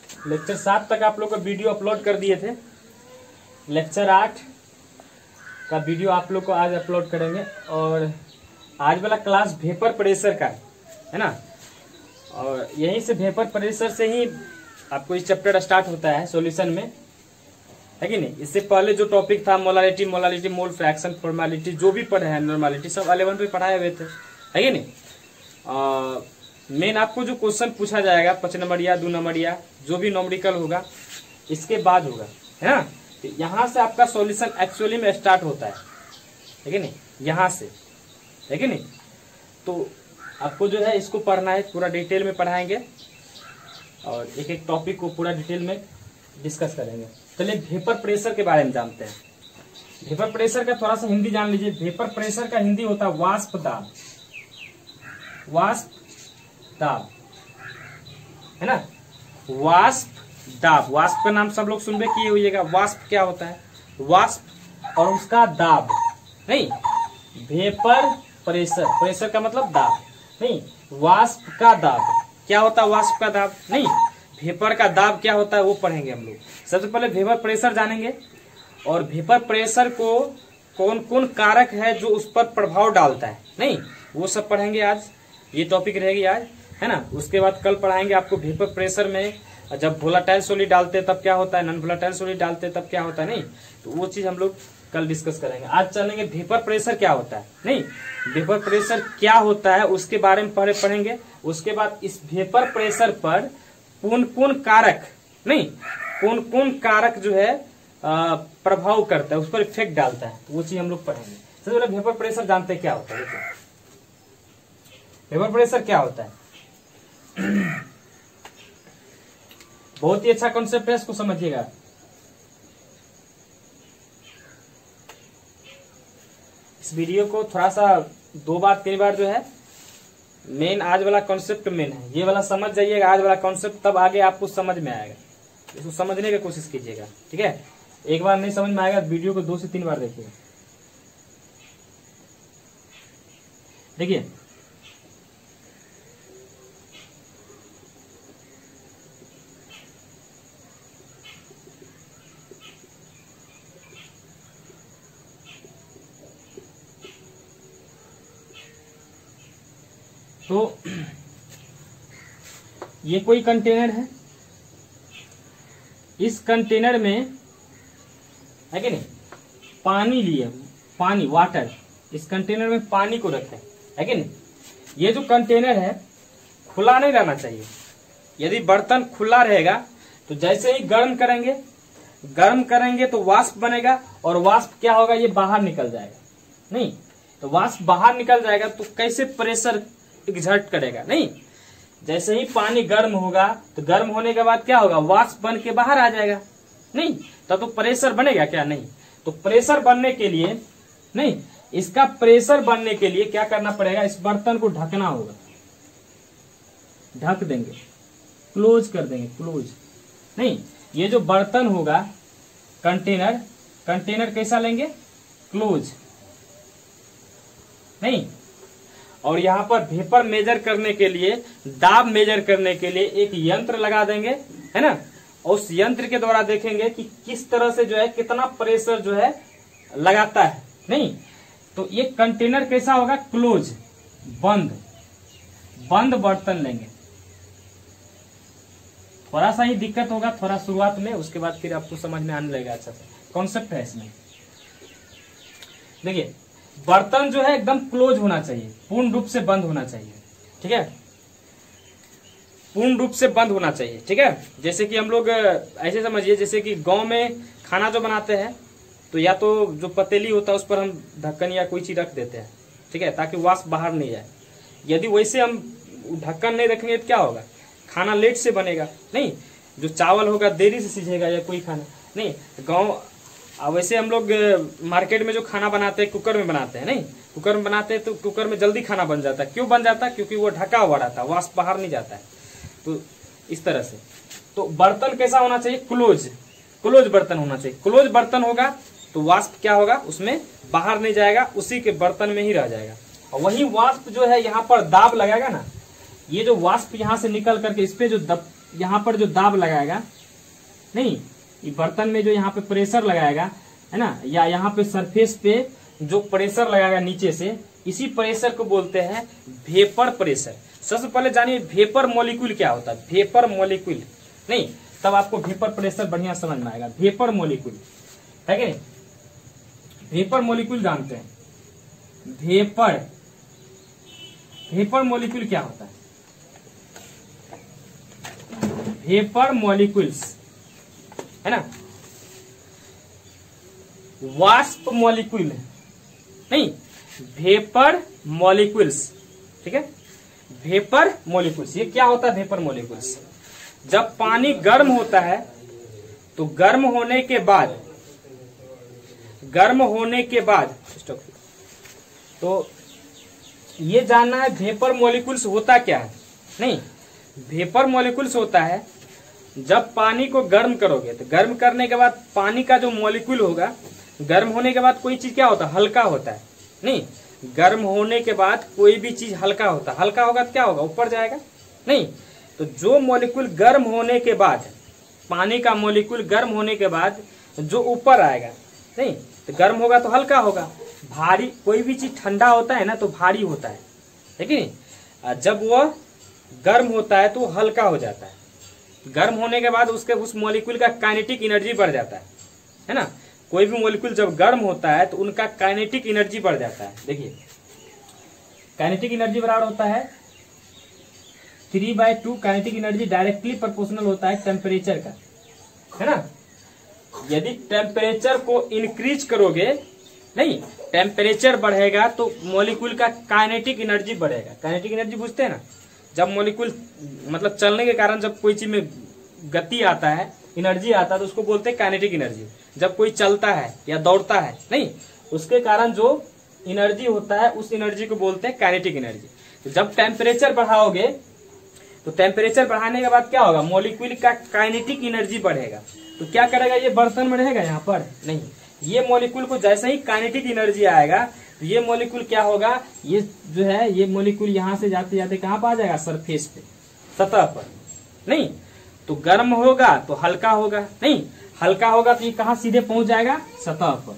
Lecture 7 तक आप लोग का वीडियो अपलोड कर दिए थे। लेक्चर 8 का वीडियो आप लोग को आज अपलोड करेंगे और आज वाला क्लास वेपर प्रेशर का है ना। और यहीं से वेपर प्रेशर से ही आपको इस चैप्टर स्टार्ट होता है सॉल्यूशन में, है कि नहीं। इससे पहले जो टॉपिक था मोलालिटी, मोल फ्रैक्शन, फॉर्मेलिटी, जो भी पढ़े हैं नॉर्मेलिटी, सब 11 पे पढ़ाए हुए थे, है कि नहीं। मेन आपको जो क्वेश्चन पूछा जाएगा 5 नंबरिया 2 नंबरिया जो भी नॉमेरिकल होगा इसके बाद होगा, है ना। तो यहाँ से आपका सॉल्यूशन एक्चुअली में स्टार्ट होता है कि नहीं, यहाँ से, है कि नहीं। तो आपको जो है इसको पढ़ना है, पूरा डिटेल में पढ़ाएंगे और एक एक टॉपिक को पूरा डिटेल में डिस्कस करेंगे। चलिए वेपर प्रेशर के बारे में जानते हैं। वेपर प्रेशर का थोड़ा सा हिंदी जान लीजिए। वेपर प्रेशर का हिंदी होता है वाष्प दाब। वाष्प दाब, है ना। वाष्प दाब, वाष्प का नाम सब लोग सुनबे किए होइएगा। वाष्प क्या होता है, वाष्प और उसका दाब, नहीं। वेपर प्रेशर, प्रेशर का मतलब दाब, नहीं। वाष्प का दाब क्या होता है, वाष्प का दाब, नहीं। वेपर का दाब क्या होता है वो पढ़ेंगे हम लोग। सबसे पहले वेपर प्रेशर जानेंगे और वेपर प्रेशर को कौन कौन कारक है जो उस पर प्रभाव डालता है, नहीं, वो सब पढ़ेंगे आज। ये टॉपिक रहेगी आज, है ना। उसके बाद कल पढ़ाएंगे आपको वेपर प्रेशर में जब वोलेटाइल सॉलिड डालते हैं तब क्या होता है, नॉन वोलेटाइल सॉलिड डालते हैं तब क्या होता है, नहीं। तो वो चीज हम लोग कल डिस्कस करेंगे। आज चलेंगे वेपर प्रेशर क्या होता है, नहीं। वेपर प्रेशर क्या होता है उसके बारे में पहले पढ़ेंगे। उसके बाद इस वेपर प्रेशर पर कौन कौन कारक, नहीं, कौन कौन कारक जो है प्रभाव करता है, उस पर इफेक्ट डालता है, वो चीज हम लोग पढ़ेंगे। सबसे पहले वेपर प्रेशर जानते हैं क्या होता है। देखिए वेपर प्रेशर क्या होता है, बहुत ही अच्छा कॉन्सेप्ट है, इसको समझिएगा। इस वीडियो को थोड़ा सा 2 बार 3 बार जो है मेन आज वाला कॉन्सेप्ट मेन है, ये वाला समझ जाइएगा आज वाला कॉन्सेप्ट, तब आगे आपको समझ में आएगा। इसको समझने की कोशिश कीजिएगा, ठीक है। एक बार नहीं समझ में आएगा वीडियो को 2 से 3 बार देखिए। देखिए तो ये कोई कंटेनर है, इस कंटेनर में, है कि नहीं, पानी लिए, पानी, वाटर, इस कंटेनर में पानी को रखें, है कि नहीं। ये जो कंटेनर है खुला नहीं रहना चाहिए। यदि बर्तन खुला रहेगा तो जैसे ही गर्म करेंगे तो वाष्प बनेगा और वाष्प क्या होगा, ये बाहर निकल जाएगा, नहीं। तो वाष्प बाहर निकल जाएगा तो कैसे प्रेशर एग्जर्ट करेगा, नहीं। जैसे ही पानी गर्म होगा तो गर्म होने के बाद क्या होगा, वाष्प बन के बाहर आ जाएगा, नहीं। तो प्रेशर बनेगा क्या, नहीं। तो प्रेशर बनने के लिए, नहीं, इसका प्रेशर बनने के लिए क्या करना पड़ेगा, इस बर्तन को ढकना होगा। ढक देंगे, क्लोज कर देंगे, क्लोज, नहीं। ये जो बर्तन होगा कंटेनर कैसा लेंगे, क्लोज, नहीं। और यहाँ पर वेपर मेजर करने के लिए, दाब मेजर करने के लिए एक यंत्र लगा देंगे, है ना। और उस यंत्र के द्वारा देखेंगे कि किस तरह से जो है कितना प्रेशर जो है लगाता है, नहीं। तो ये कंटेनर कैसा होगा, क्लोज, बंद बर्तन लेंगे। थोड़ा सा ही दिक्कत होगा थोड़ा शुरुआत में, उसके बाद फिर आपको समझ में आने लगेगा अच्छा से। कॉन्सेप्ट है इसमें। देखिए बर्तन जो है एकदम क्लोज होना चाहिए, पूर्ण रूप से बंद होना चाहिए, ठीक है। पूर्ण रूप से बंद होना चाहिए, ठीक है। जैसे कि हम लोग ऐसे समझिए, जैसे कि गांव में खाना जो बनाते हैं तो या तो जो पतीली होता है उस पर हम ढक्कन या कोई चीज रख देते हैं, ठीक है, ताकि वाष्प बाहर नहीं जाए। यदि वैसे हम ढक्कन नहीं रखेंगे तो क्या होगा, खाना लेट से बनेगा, नहीं। जो चावल होगा देरी से सीझेगा या कोई खाना, नहीं। गाँव वैसे हम लोग मार्केट में जो खाना बनाते हैं कुकर में बनाते हैं, नहीं। कुकर में बनाते हैं तो कुकर में जल्दी खाना बन जाता है। क्यों बन जाता है, क्योंकि वो ढका हुआ रहता है, वाष्प बाहर नहीं जाता है। तो इस तरह से तो बर्तन कैसा होना चाहिए, क्लोज बर्तन होना चाहिए। क्लोज बर्तन होगा तो वाष्प क्या होगा, उसमें बाहर नहीं जाएगा, उसी के बर्तन में ही रह जाएगा। और वही वाष्प जो है यहाँ पर दाब लगाएगा ना, ये जो वाष्प यहाँ से निकल करके इस पे जो यहाँ पर जो दाब लगाएगा, नहीं, ये बर्तन में जो यहाँ पे प्रेशर लगाएगा, है ना, या यहाँ पे सरफेस पे जो प्रेशर लगाएगा नीचे से, इसी प्रेशर को बोलते हैं वेपर प्रेशर। सबसे पहले जानिए वेपर मॉलिक्यूल क्या होता है। वेपर मॉलिक्यूल, नहीं, तब आपको वेपर प्रेशर बढ़िया समझ में आएगा। वेपर मॉलिक्यूल है कि नहीं, वेपर मॉलिक्यूल जानते हैं। वेपर मॉलिक्यूल क्या होता है? वेपर मॉलिक्यूल्स, है ना, वाष्प मॉलिक्यूल नहीं, वेपर मॉलिक्यूल्स, ठीक है। वेपर मॉलिक्यूल्स, ये क्या होता है? वेपर मॉलिक्यूल्स, जब पानी गर्म होता है तो गर्म होने के बाद तो ये जानना है वेपर मॉलिक्यूल्स होता क्या है। नहीं, वेपर मॉलिक्यूल्स होता है जब पानी को गर्म करोगे तो गर्म करने के बाद पानी का जो मॉलिक्यूल होगा, गर्म होने के बाद कोई चीज क्या होता है? हल्का होता है। नहीं, गर्म होने के बाद कोई भी चीज हल्का होता है। हल्का होगा तो क्या होगा? ऊपर जाएगा। नहीं, तो जो मॉलिक्यूल गर्म होने के बाद, पानी का मॉलिक्यूल गर्म होने के बाद जो ऊपर आएगा, नहीं, तो गर्म होगा तो हल्का होगा। भारी, कोई भी चीज ठंडा होता है ना तो भारी होता है कि नहीं? जब वह गर्म होता है तो हल्का हो जाता है। गर्म होने के बाद उसके उस मॉलिक्यूल का काइनेटिक एनर्जी बढ़ जाता है ना। कोई भी मॉलिक्यूल जब गर्म होता है तो उनका काइनेटिक एनर्जी बढ़ जाता है। देखिए, काइनेटिक एनर्जी बराबर होता है 3/2। काइनेटिक एनर्जी डायरेक्टली प्रोपोर्शनल होता है टेम्परेचर का, है ना। यदि टेम्परेचर को इंक्रीज करोगे, नहीं, टेम्परेचर बढ़ेगा तो मॉलिक्यूल का काइनेटिक एनर्जी बढ़ेगा। काइनेटिक एनर्जी बुझते हैं ना, जब मॉलिक्यूल मतलब चलने के कारण जब कोई चीज में गति आता है, एनर्जी आता है, तो उसको बोलते हैं काइनेटिक एनर्जी। जब कोई चलता है या दौड़ता है, नहीं, उसके कारण जो एनर्जी होता है उस एनर्जी को बोलते हैं काइनेटिक एनर्जी। तो जब टेम्परेचर बढ़ाओगे तो टेम्परेचर बढ़ाने के बाद क्या होगा? मॉलिक्यूल का काइनेटिक एनर्जी बढ़ेगा। तो क्या करेगा? ये बर्तन में रहेगा यहाँ पर, नहीं, ये मॉलिक्यूल को जैसे ही काइनेटिक एनर्जी आएगा तो ये मॉलिक्यूल क्या होगा? ये जो है ये मॉलिक्यूल यहाँ से जाते जाते कहाँ पर आ जाएगा? सरफेस पे, सतह पर। नहीं, तो गर्म होगा तो हल्का होगा, नहीं, हल्का होगा तो ये कहाँ सीधे पहुंच जाएगा? सतह पर।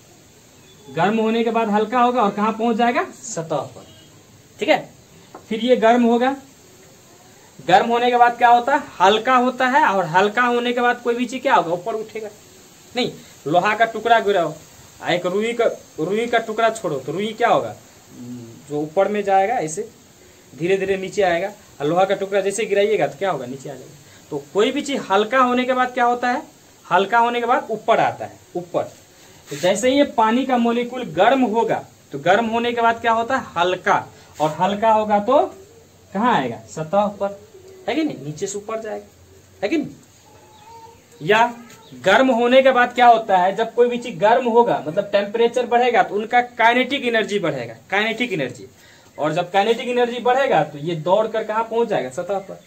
गर्म होने के बाद हल्का होगा और कहाँ पहुंच जाएगा? सतह पर, ठीक है। फिर ये गर्म होगा, गर्म होने के बाद क्या होता है? हल्का होता है, और हल्का होने के बाद कोई भी चीज क्या होगा? ऊपर उठेगा। नहीं, लोहा का टुकड़ा गिराओ, एक रुई का टुकड़ा छोड़ो तो रुई क्या होगा? जो ऊपर में जाएगा, ऐसे धीरे धीरे नीचे आएगा। और लोहा का टुकड़ा जैसे गिराइएगा तो क्या होगा? नीचे आ जाएगा। तो कोई भी चीज हल्का होने के बाद क्या होता है? हल्का होने के बाद ऊपर आता है, ऊपर। तो जैसे ही ये पानी का मॉलिक्यूल गर्म होगा तो गर्म होने के बाद क्या होता है? हल्का, और हल्का होगा तो कहाँ आएगा? सतह पर, है कि नहीं? नीचे से ऊपर जाएगा, है कि नहीं? या गर्म होने के बाद क्या होता है? जब कोई भी चीज गर्म होगा, मतलब टेम्परेचर बढ़ेगा, तो उनका काइनेटिक एनर्जी बढ़ेगा, काइनेटिक एनर्जी। और जब काइनेटिक एनर्जी बढ़ेगा तो ये दौड़ कर कहाँ पहुंच जाएगा? सतह पर,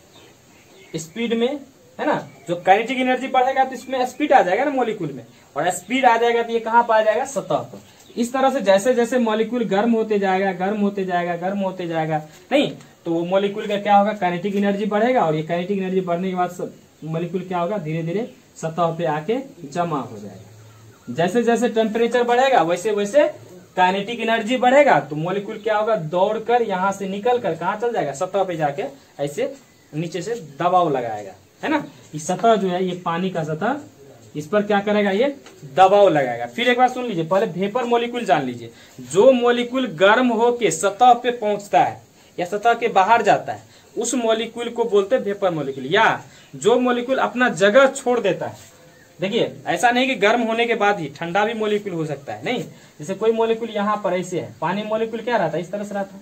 स्पीड में, है ना। जो काइनेटिक एनर्जी बढ़ेगा तो इसमें स्पीड आ जाएगा ना मॉलिक्यूल में, और स्पीड आ जाएगा तो ये कहाँ पर आ जाएगा? सतह पर। इस तरह से जैसे जैसे मॉलिक्यूल गर्म होते जाएगा, गर्म होते जाएगा, गर्म होते जाएगा, नहीं, तो वो मॉलिक्यूल का क्या होगा? काइनेटिक एनर्जी बढ़ेगा, और ये काइनेटिक एनर्जी बढ़ने के बाद मॉलिक्यूल क्या होगा? धीरे धीरे सतह पे आके जमा हो जाएगा। जैसे जैसे टेम्परेचर बढ़ेगा वैसे वैसे काइनेटिक एनर्जी बढ़ेगा, तो मॉलिक्यूल क्या होगा? दौड़कर यहाँ से निकल कर कहाँ चल जाएगा? सतह पे जाके ऐसे नीचे से दबाव लगाएगा, है ना। ये सतह जो है, ये पानी का सतह, इस पर क्या करेगा? ये दबाव लगाएगा। फिर एक बार सुन लीजिए, पहले वेपर मॉलिक्यूल जान लीजिए। जो मॉलिक्यूल गर्म होके सतह पे पहुंचता है या सतह के बाहर जाता है, उस मॉलिक्यूल को बोलते हैं वेपर मॉलिक्यूल। या जो मॉलिक्यूल अपना जगह छोड़ देता है, देखिए, ऐसा नहीं कि गर्म होने के बाद ही ठंडा भी मॉलिक्यूल हो सकता है, नहीं। जैसे कोई मॉलिक्यूल यहाँ पर ऐसे है, पानी मॉलिक्यूल क्या रहता है? इस तरह से रहता है।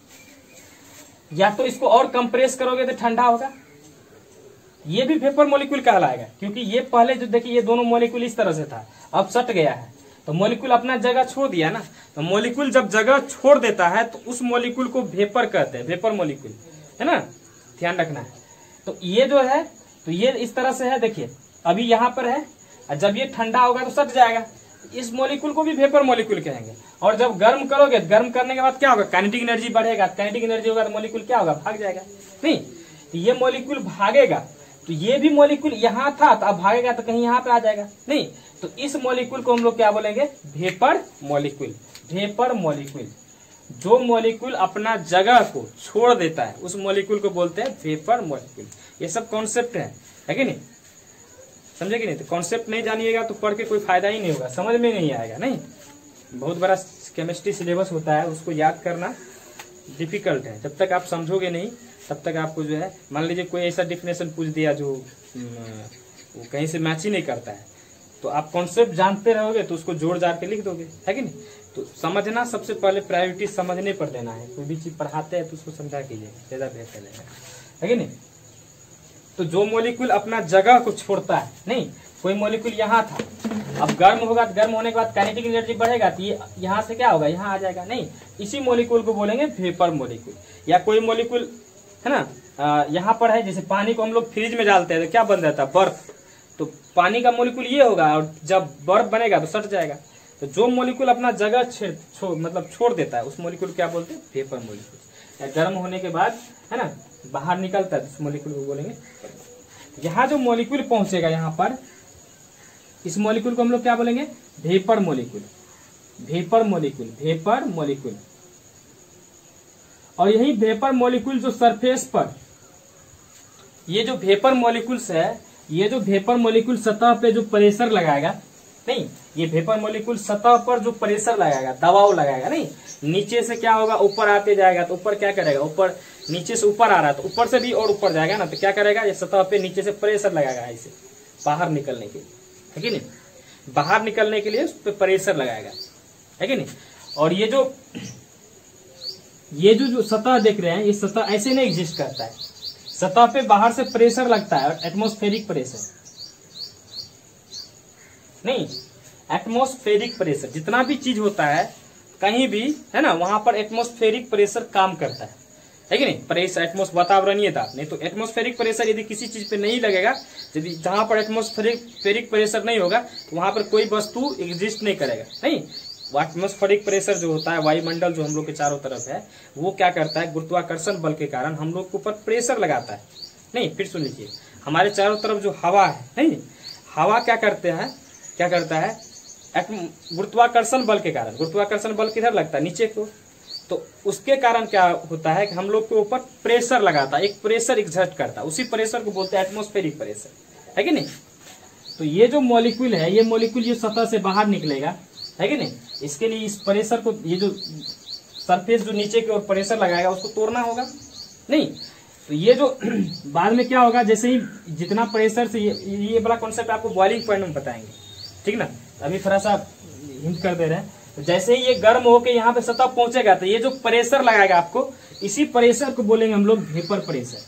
या तो इसको और कंप्रेस करोगे तो ठंडा होगा, ये भी वेपर मॉलिक्यूल कहलाएगा। क्योंकि ये पहले जो देखिए, ये दोनों मॉलिक्यूल इस तरह से था, अब सट गया है, तो मॉलिक्यूल अपना जगह छोड़ दिया ना। तो मॉलिक्यूल जब जगह छोड़ देता है तो उस मॉलिक्यूल को वेपर कहते हैं, वेपर मॉलिक्यूल, है ना, ध्यान रखना है। तो ये जो है, तो ये इस तरह से है, देखिए, अभी यहाँ पर है, और जब ये ठंडा होगा तो सट जाएगा। इस मॉलिक्यूल को भी वेपर मॉलिक्यूल कहेंगे। और जब गर्म करोगे, गर्म करने के बाद क्या होगा? काइनेटिक एनर्जी बढ़ेगा, काइनेटिक एनर्जी होगा तो मॉलिक्यूल क्या होगा? भाग जाएगा, नहीं। तो ये मॉलिक्यूल भागेगा, तो ये भी मॉलिक्यूल यहाँ था तो अब भागेगा तो कहीं यहाँ पे आ जाएगा नहीं। तो इस मॉलिक्यूल को हम लोग क्या बोलेंगे, वेपर मॉलिक्यूल। वेपर मॉलिक्यूल, जो मॉलिक्यूल अपना जगह को छोड़ देता है उस मॉलिक्यूल को बोलते हैं वेपर मॉलिक्यूल। ये सब कॉन्सेप्ट है कि नहीं, समझे कि नहीं। तो कॉन्सेप्ट नहीं जानिएगा तो पढ़ के कोई फायदा ही नहीं होगा, समझ में नहीं आएगा। नहीं, बहुत बड़ा केमिस्ट्री सिलेबस होता है, उसको याद करना डिफिकल्ट है। जब तक आप समझोगे नहीं तब तक आपको जो है, मान लीजिए कोई ऐसा डिफिनेशन पूछ दिया जो वो कहीं से मैच ही नहीं करता है, तो आप कॉन्सेप्ट जानते रहोगे तो उसको जोड़ जाड़ के लिख दोगे, है कि नहीं। तो समझना सबसे पहले प्रायोरिटी समझने पर देना है। कोई भी चीज पढ़ाते हैं तो उसको समझा कीजिएगा, ज्यादा बेहतर है कि नहीं। तो जो मॉलिक्यूल अपना जगह को छोड़ता है, नहीं, कोई मॉलिक्यूल यहाँ था, अब गर्म होगा तो गर्म होने के बाद काइनेटिक एनर्जी बढ़ेगा तो ये यहाँ से क्या होगा, यहाँ आ जाएगा। नहीं, इसी मॉलिक्यूल को बोलेंगे वेपर मॉलिक्यूल। या कोई मॉलिक्यूल है ना, यहाँ पर है, जैसे पानी को हम लोग फ्रिज में डालते हैं तो क्या बन जाता है, बर्फ। तो पानी का मॉलिक्यूल ये होगा और जब बर्फ बनेगा तो सट जाएगा। तो जो मॉलिक्यूल अपना जगह छोड़ देता है उस मॉलिक्यूल क्या बोलते हैं, वेपर मॉलिक्यूल। या गर्म होने के बाद है ना बाहर निकलता है तो उस मॉलिक्यूल को बोलेंगे। यहाँ जो मॉलिक्यूल पहुंचेगा यहाँ पर, इस मॉलिक्यूल को हम लोग क्या बोलेंगे, vapour molecule. Vapour molecule, vapour molecule. और यही वेपर मॉलिक्यूल जो सरफेस पर, ये जो वेपर मॉलिक्यूल्स है, ये जो वेपर मॉलिक्यूल सतह पे जो प्रेशर लगाएगा, नहीं, ये वेपर मॉलिक्यूल सतह पर जो प्रेशर लगाएगा, दबाव लगाएगा, नहीं, नीचे से क्या होगा, ऊपर आते जाएगा तो ऊपर क्या करेगा, ऊपर नीचे से ऊपर आ रहा है तो ऊपर से भी और ऊपर जाएगा ना, तो क्या करेगा, ये सतह पे नीचे से प्रेशर लगाएगा इसे बाहर निकलने के लिए, है कि नहीं, बाहर निकलने के लिए उस पर प्रेशर लगाएगा, है कि नहीं। और ये जो सतह देख रहे हैं, ये सतह ऐसे नहीं एग्जिस्ट करता है। सतह पे बाहर से प्रेशर लगता है, एटमॉस्फेरिक प्रेशर, नहीं, एटमॉस्फेरिक प्रेशर, जितना भी चीज होता है कहीं भी, है ना, वहां पर एटमॉस्फेरिक प्रेशर काम करता है कि नहीं। प्रेशर एटमॉस्फेरिक वातावरणीय दाब, नहीं तो एटमॉस्फेरिक प्रेशर यदि किसी चीज पे नहीं लगेगा, यदि जहां पर एटमॉस्फेरिक प्रेशर नहीं होगा तो वहां पर कोई वस्तु एग्जिस्ट नहीं करेगा। नहीं, एटमॉस्फेरिक प्रेशर जो होता है, वायुमंडल जो हम लोग के चारों तरफ है, वो क्या करता है, गुरुत्वाकर्षण बल के कारण हम लोग के ऊपर प्रेशर लगाता है। नहीं, फिर सुन लीजिए, हमारे चारों तरफ जो हवा है, नहीं, हवा क्या करता है, गुरुत्वाकर्षण बल के कारण, गुरुत्वाकर्षण बल किधर लगता है, नीचे को, तो उसके कारण क्या होता है कि हम लोग के ऊपर प्रेशर लगाता है, एक प्रेशर एग्जर्ट करता है, उसी प्रेशर को बोलते हैं एटमॉस्फेरिक प्रेशर, है कि नहीं। तो ये जो मॉलिक्यूल है, ये मॉलिक्यूल ये सतह से बाहर निकलेगा, है कि नहीं, इसके लिए इस प्रेशर को, ये जो सरफेस जो नीचे की ओर प्रेशर लगाएगा उसको तोड़ना होगा, नहीं। तो ये जो बाद में क्या होगा, जैसे ही जितना प्रेशर से, ये बड़ा कॉन्सेप्ट आपको बॉइलिंग पॉइंट में बताएंगे, ठीक ना, अभी थोड़ा सा हिंट कर दे रहे हैं। तो जैसे ही ये गर्म होके यहाँ पे सतह पहुंचेगा तो ये जो प्रेशर लगाएगा आपको, इसी प्रेशर को बोलेंगे हम लोग वेपर प्रेशर,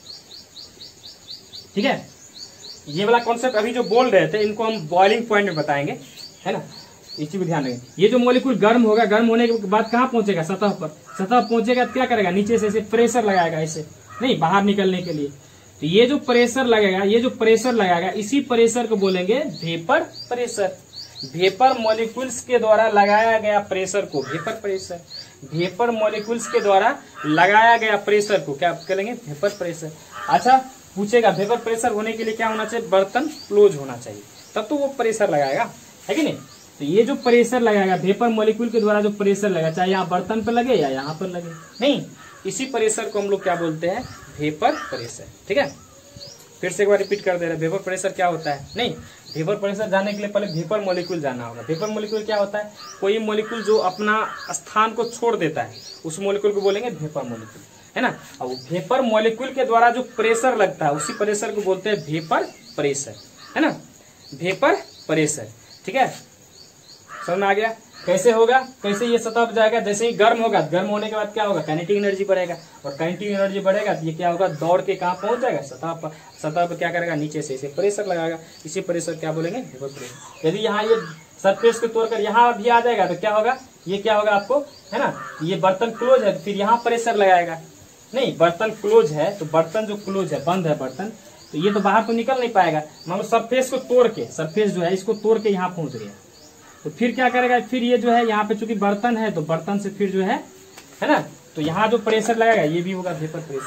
ठीक है। ये वाला कॉन्सेप्ट अभी जो बोल रहे थे इनको हम बॉइलिंग पॉइंट में बताएंगे, है ना, इसी को ध्यान रखें। ये जो मॉलिक्यूल गर्म होगा, गर्म होने के बाद कहाँ पहुंचेगा, सतह पर, सतह पहुंचेगा तो क्या करेगा, नीचे से ऐसे प्रेशर लगाएगा, ऐसे नहीं, बाहर निकलने के लिए। तो ये जो प्रेशर लगेगा, ये जो प्रेशर लगाएगा, इसी प्रेशर को बोलेंगे वेपर प्रेशर। वेपर मॉलिक्यूल्स के द्वारा लगाया गया प्रेशर को वेपर प्रेशर, वेपर मॉलिक्यूल्स के द्वारा लगाया गया प्रेशर को क्या करेंगे, वेपर प्रेशर। अच्छा, पूछेगा वेपर प्रेशर होने के लिए क्या होना चाहिए, बर्तन क्लोज होना चाहिए, तब तो वो प्रेशर लगाएगा, है कि नहीं। तो ये जो प्रेशर लगाएगा, वेपर मॉलिक्यूल के द्वारा जो प्रेशर लगेगा, चाहे यहाँ बर्तन पर लगे या यहाँ पर लगे, नहीं, इसी प्रेशर को हम लोग क्या बोलते हैं, वेपर प्रेशर, ठीक है। फिर से एक बार रिपीट कर दे रहे हैं, वेपर प्रेशर क्या होता है, नहीं, वेपर प्रेशर जानने के लिए पहले वेपर मॉलिक्यूल जानना होगा। वेपर मॉलिक्यूल क्या होता है, कोई मॉलिक्यूल जो अपना स्थान को छोड़ देता है उस मॉलिक्यूल को बोलेंगे वेपर मॉलिक्यूल, है ना। अब वेपर मॉलिक्यूल के द्वारा जो प्रेशर लगता है उसी प्रेशर को बोलते हैं वेपर प्रेशर, है ना, वेपर प्रेशर, ठीक है। समझ में आ गया कैसे होगा, कैसे ये सतह पर जाएगा, जैसे ही गर्म होगा, गर्म होने के बाद क्या होगा, काइनेटिक एनर्जी बढ़ेगा, और काइनेटिक एनर्जी बढ़ेगा तो ये क्या होगा, दौड़ के कहाँ पहुंच जाएगा, सतह पर। सतह पर क्या करेगा, नीचे से इसे प्रेशर लगाएगा, इसी प्रेशर क्या बोलेंगे, वेपर प्रेशर। यदि यहाँ ये सरफेस को तोड़कर यहाँ भी आ जाएगा तो क्या होगा, ये क्या होगा आपको, है ना, ये बर्तन क्लोज है, फिर यहाँ प्रेशर लगाएगा, नहीं, बर्तन क्लोज है तो बर्तन जो क्लोज है, बंद है बर्तन, तो ये तो बाहर तो निकल नहीं पाएगा। मान लो सरफेस को तोड़ के, सरफेस जो है इसको तोड़ के यहाँ पहुंच गया, तो फिर क्या करेगा, फिर ये जो है यहाँ पे चूंकि बर्तन है तो बर्तन से फिर जो है ना, तो यहाँ जो प्रेशर लगेगा ये भी होगा वेपर प्रेशर।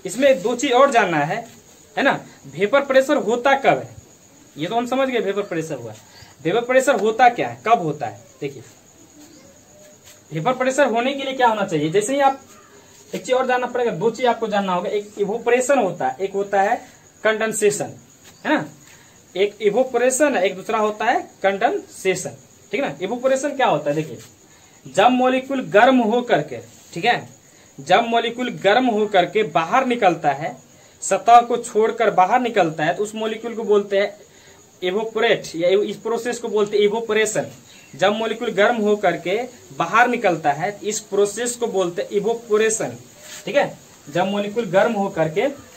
इसमें दो चीज और जानना है ना। वेपर प्रेशर होता कब है, ये तो हम समझ गए वेपर प्रेशर हुआ। वेपर प्रेशर होता क्या है, कब होता है? देखिए वेपर प्रेशर होने के लिए क्या होना चाहिए, जैसे ही आप एक चीज और जानना पड़ेगा, दो चीज आपको जानना होगा। एक इवोपरेशन होता है, एक होता है कंडेंसेशन, है ना। एक इवोपरेशन है, एक दूसरा होता है कंडेंसेशन, ठीक है ना। इवोपरेशन क्या होता है, देखिए जब मॉलिक्यूल गर्म हो करके, ठीक है, जब मॉलिक्यूल गर्म हो करके बाहर निकलता है, सतह को छोड़कर बाहर निकलता है, तो उस मॉलिक्यूल को बोलते हैं इवोपरेट, या इस प्रोसेस को बोलते हैं इवोपरेशन। जब मॉलिक्यूल गर्म हो करके बाहर निकलता है, इस प्रोसेस को बोलते हैं इवोपोरेशन, ठीक है। जब मॉलिक्यूल गर्म हो करके,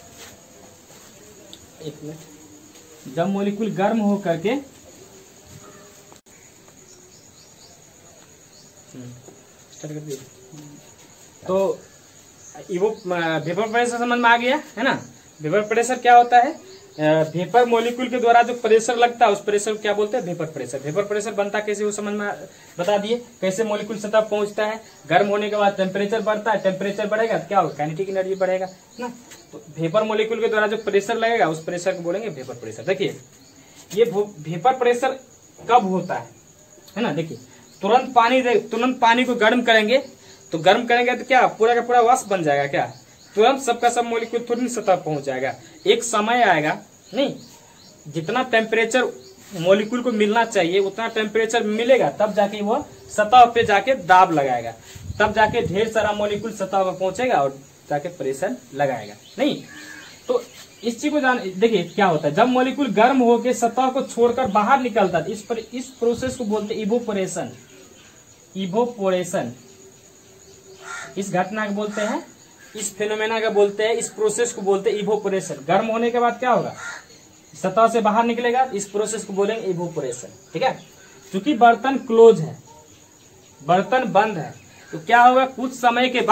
एक मिनट, जब मॉलिक्यूल गर्म हो करके तो वेपर प्रेशर समझ में आ गया है ना। वेपर प्रेशर क्या होता है, वेपर मॉलिक्यूल के द्वारा जो प्रेशर लगता है उस प्रेशर को क्या बोलते हैं, वेपर प्रेशर। वेपर प्रेशर बनता कैसे वो समझ में बता दिए, कैसे मॉलिक्यूल सतह पहुंचता है, गर्म होने के बाद टेम्परेचर बढ़ता है, टेम्परेचर बढ़ेगा तो क्या होगा, काइनेटिक एनर्जी बढ़ेगा ना। तो वेपर मॉलिक्यूल के द्वारा जो प्रेशर लगेगा उस प्रेशर को बोलेंगे वेपर प्रेशर। देखिए ये वेपर प्रेशर कब होता है ना। देखिए तुरंत पानी को गर्म करेंगे, तो गर्म करेंगे तो क्या पूरा का पूरा वाष्प बन जाएगा क्या, तुरंत सबका सब मॉलिक्यूल तुरंत सतह पहुंच जाएगा। एक समय आएगा, नहीं जितना टेम्परेचर मॉलिक्यूल को मिलना चाहिए उतना टेम्परेचर मिलेगा, तब जाके वो सतह पे जाके दाब लगाएगा, तब जाके ढेर सारा मॉलिक्यूल सतह पर पहुंचेगा और जाके प्रेशर लगाएगा। नहीं तो इस चीज को देखिए क्या होता है, जब मॉलिक्यूल गर्म होकर सतह को छोड़कर बाहर निकलता है, इस प्रोसेस को बोलते हैं इवोपोरेशन। इवोपोरेशन इस घटना को बोलते हैं, इस फेनोमेना का बोलते हैं, इस प्रोसेस को बोलते हैं इवोपोरेशन। गर्म होने के बाद क्या होगा, सतह से बाहर निकलेगा, इस प्रोसेस को बोलेंगे इवोपोरेशन, ठीक है। क्योंकि बर्तन क्लोज है, बर्तन बंद है, तो क्या होगा कुछ समय के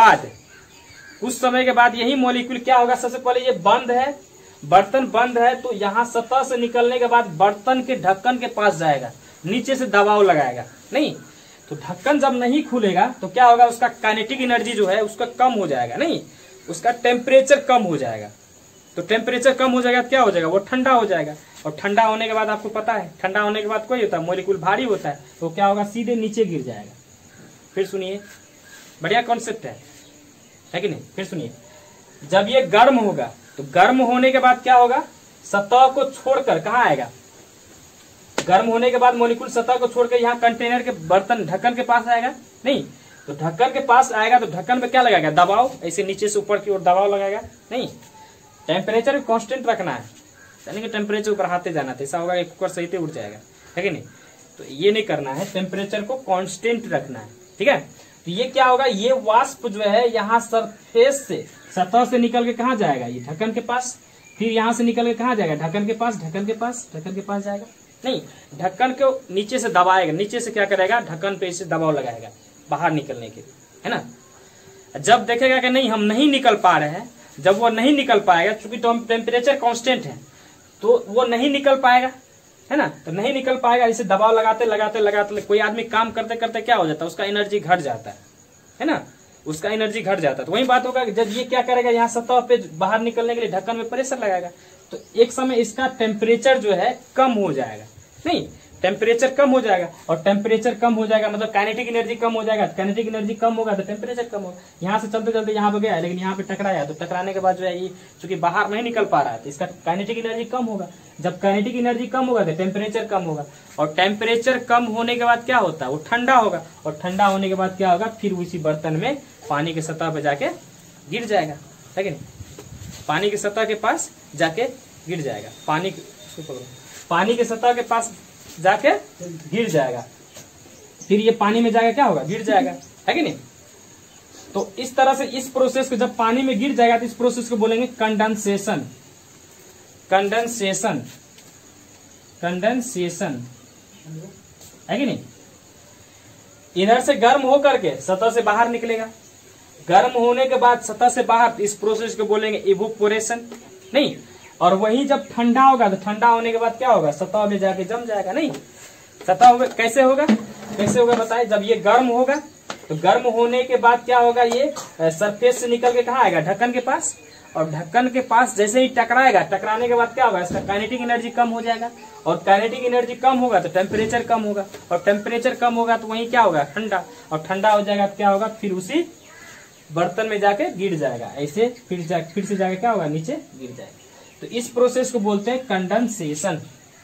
बाद यही मॉलिक्यूल क्या होगा, सबसे पहले ये बंद है, बर्तन बंद है, तो यहां सतह से निकलने के बाद बर्तन के ढक्कन के पास जाएगा, नीचे से दबाव लगाएगा। नहीं तो ढक्कन जब नहीं खुलेगा तो क्या होगा, उसका काइनेटिक एनर्जी जो है उसका कम हो जाएगा, नहीं उसका टेम्परेचर कम हो जाएगा। तो टेम्परेचर कम हो जाएगा क्या हो जाएगा, वो ठंडा हो जाएगा, और ठंडा होने के बाद आपको पता है ठंडा होने के बाद कोई होता है, मॉलिक्यूल भारी होता है, तो क्या होगा सीधे नीचे गिर जाएगा। फिर सुनिए, बढ़िया कॉन्सेप्ट है कि नहीं। फिर सुनिए, जब ये गर्म होगा तो गर्म होने के बाद क्या होगा, सतह को छोड़कर कहाँ आएगा, गर्म होने के बाद मॉलिक्यूल सतह को छोड़कर यहाँ कंटेनर के बर्तन ढक्कन के पास आएगा। नहीं तो ढक्कन के पास आएगा तो ढक्कन पे क्या लगाएगा, दबाव, ऐसे नीचे से ऊपर की ओर दबाव लगाएगा। नहीं टेम्परेचर कांस्टेंट रखना है, यानी कि टेम्परेचर ऊपर बढ़ाते जाना, ऐसा होगा कि कुकर सही से उड़ जाएगा, है कि नहीं। तो ये नहीं करना है, टेम्परेचर को कांस्टेंट रखना है, ठीक है। तो ये क्या होगा, ये वाष्प जो है यहाँ सरफेस से सतह से निकल के कहाँ जाएगा, ये ढक्कन के पास, फिर यहाँ से निकल के कहाँ जाएगा, ढक्कन के पास, ढक्कन के पास, ढक्कन के पास जाएगा। नहीं ढक्कन को नीचे से दबाएगा, नीचे से क्या करेगा, ढक्कन पे इसे दबाव लगाएगा बाहर निकलने के लिए, है ना। जब देखेगा कि नहीं हम नहीं निकल पा रहे हैं, जब वो नहीं निकल पाएगा, चूंकि तो हम टेम्परेचर कांस्टेंट है तो वो नहीं निकल पाएगा, है ना। तो नहीं निकल पाएगा, इसे दबाव लगाते लगाते लगाते, कोई आदमी काम करते करते क्या हो जाता है, उसका एनर्जी घट जाता है ना, उसका एनर्जी घट जाता है। तो वही बात होगा जब ये क्या करेगा, यहाँ सतह पे बाहर निकलने के लिए ढक्कन में प्रेशर लगाएगा, तो एक समय इसका टेम्परेचर जो है कम हो जाएगा। नहीं टेम्परेचर कम हो जाएगा, और टेम्परेचर कम हो जाएगा मतलब काइनेटिक एनर्जी कम हो जाएगा, काइनेटिक एनर्जी कम होगा तो टेम्परेचर कम होगा। यहाँ से चलते चलते यहाँ पे गया, लेकिन यहाँ पे टकराया, तो टकराने के बाद जो है ये चूंकि बाहर नहीं निकल पा रहा है, तो इसका काइनेटिक एनर्जी कम होगा। जब काइनेटिक एनर्जी कम होगा तो टेम्परेचर कम होगा, और टेम्परेचर कम होने के बाद क्या होता है, वो ठंडा होगा, और ठंडा होने के बाद क्या होगा, फिर उसी बर्तन में पानी की सतह पे जाके गिर जाएगा, है कि नहीं, पानी की सतह के पास जाके गिर जाएगा, पानी की सतह के पास जाके गिर जाएगा, फिर ये पानी में जाएगा क्या होगा, गिर जाएगा, है कि नहीं। तो इस तरह से इस प्रोसेस को जब पानी में गिर जाएगा तो इस प्रोसेस को बोलेंगे कंडेंसेशन। कंडेंसेशन, कंडेंसेशन, है कि नहीं। इधर से गर्म होकर के सतह से बाहर निकलेगा, गर्म होने के बाद सतह से बाहर, इस प्रोसेस को बोलेंगे इवोपोरेशन। नहीं और वही जब ठंडा होगा तो ठंडा होने के बाद क्या होगा, सतह में जाके जम जाएगा। नहीं सतह कैसे होगा, कैसे होगा बताए, जब ये गर्म होगा तो गर्म होने के बाद क्या होगा, ये सरफेस से निकल के कहाँ आएगा, ढक्कन के पास, और ढक्कन के पास जैसे ही टकराएगा, टकराने के बाद क्या होगा, इसका काइनेटिक एनर्जी कम हो जाएगा, और काइनेटिक एनर्जी कम होगा तो टेम्परेचर कम होगा, और टेम्परेचर कम होगा तो वहीं क्या होगा, ठंडा, और ठंडा हो जाएगा तो क्या होगा, फिर उसी बर्तन में जाके गिर जाएगा, ऐसे फिर से जाके क्या होगा, नीचे गिर जाएगा। तो इस प्रोसेस को बोलते हैं कंडेंसेशन,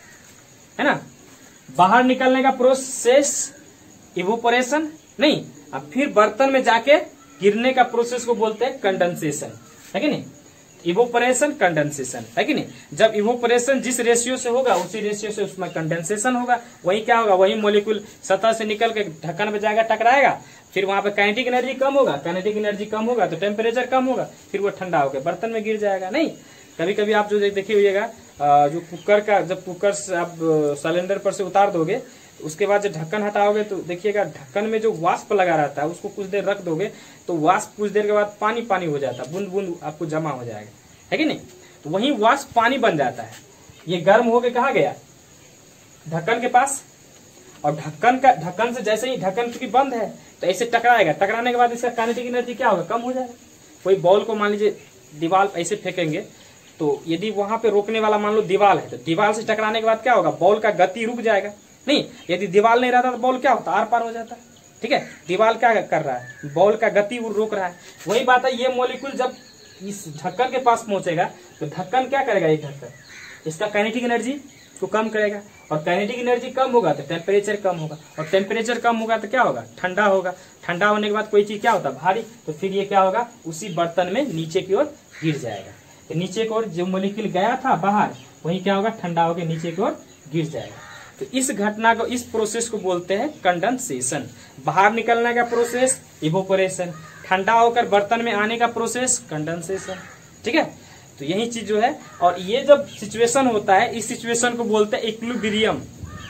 है ना। बाहर निकलने का प्रोसेस इवोपोरेशन, नहीं, अब फिर बर्तन में जाके गिरने का प्रोसेस को बोलते हैं कंडेंसेशन, है कि नहीं। इवोपोरेशन, कंडेंसेशन, है कि नहीं। जब इवोपोरेशन जिस रेशियो से होगा उसी रेशियो से उसमें कंडेंसेशन होगा, वही क्या होगा, वही मॉलिक्यूल सतह से निकल के ढक्कन में जाएगा, टकराएगा, फिर वहां पे काइनेटिक एनर्जी कम होगा, काइनेटिक एनर्जी कम होगा तो टेम्परेचर कम होगा, फिर वो ठंडा होकर बर्तन में गिर जाएगा। नहीं, कभी कभी आप जो देखिए होइएगा, जो कुकर का, जब कुकर से आप सिलेंडर पर से उतार दोगे, उसके बाद जब ढक्कन हटाओगे तो देखिएगा ढक्कन में जो वाष्प लगा रहता है उसको कुछ देर रख दोगे तो वाष्प कुछ देर के बाद पानी पानी हो जाता है, बूंद बूंद आपको जमा हो जाएगा, है कि नहीं। तो वही वाष्प पानी बन जाता है, ये गर्म होके कहाँ गया, ढक्कन के पास, और ढक्कन से जैसे ही ढक्कन क्योंकि बंद है तो ऐसे टकराएगा, टकराने के बाद इसका काइनेटिक एनर्जी क्या होगा, कम हो जाएगा। कोई बॉल को मान लीजिए दीवार ऐसे फेंकेंगे तो यदि वहां पे रोकने वाला मान लो दीवार है तो दीवार से टकराने के बाद क्या होगा, बॉल का गति रुक जाएगा। नहीं, यदि दीवार नहीं रहता तो बॉल क्या होता, आर पार हो जाता है, ठीक है। दीवार क्या कर रहा है, बॉल का गति रोक रहा है। वही बात है, ये मॉलिक्यूल जब इस ढक्कन के पास पहुंचेगा तो ढक्कन क्या करेगा, ये ढक्कन इसका काइनेटिक एनर्जी को कम करेगा, और काइनेटिक एनर्जी कम होगा तो टेम्परेचर कम होगा, और टेम्परेचर कम होगा तो क्या होगा, ठंडा होगा, ठंडा होने के बाद कोई चीज क्या होता है, भारी, तो फिर ये क्या होगा, उसी बर्तन में नीचे की ओर गिर जाएगा। तो नीचे की ओर जो मॉलिक्यूल गया था बाहर, वही क्या होगा, ठंडा होकर नीचे की ओर गिर जाएगा। तो इस घटना को, इस प्रोसेस को बोलते हैं कंडेंसेशन। बाहर निकलने का प्रोसेस इवोपोरेशन, ठंडा होकर बर्तन में आने का प्रोसेस कंडेंसेशन, ठीक है। तो यही चीज जो है, और ये जब सिचुएशन होता है, इस सिचुएशन को बोलते हैं इक्विलिब्रियम,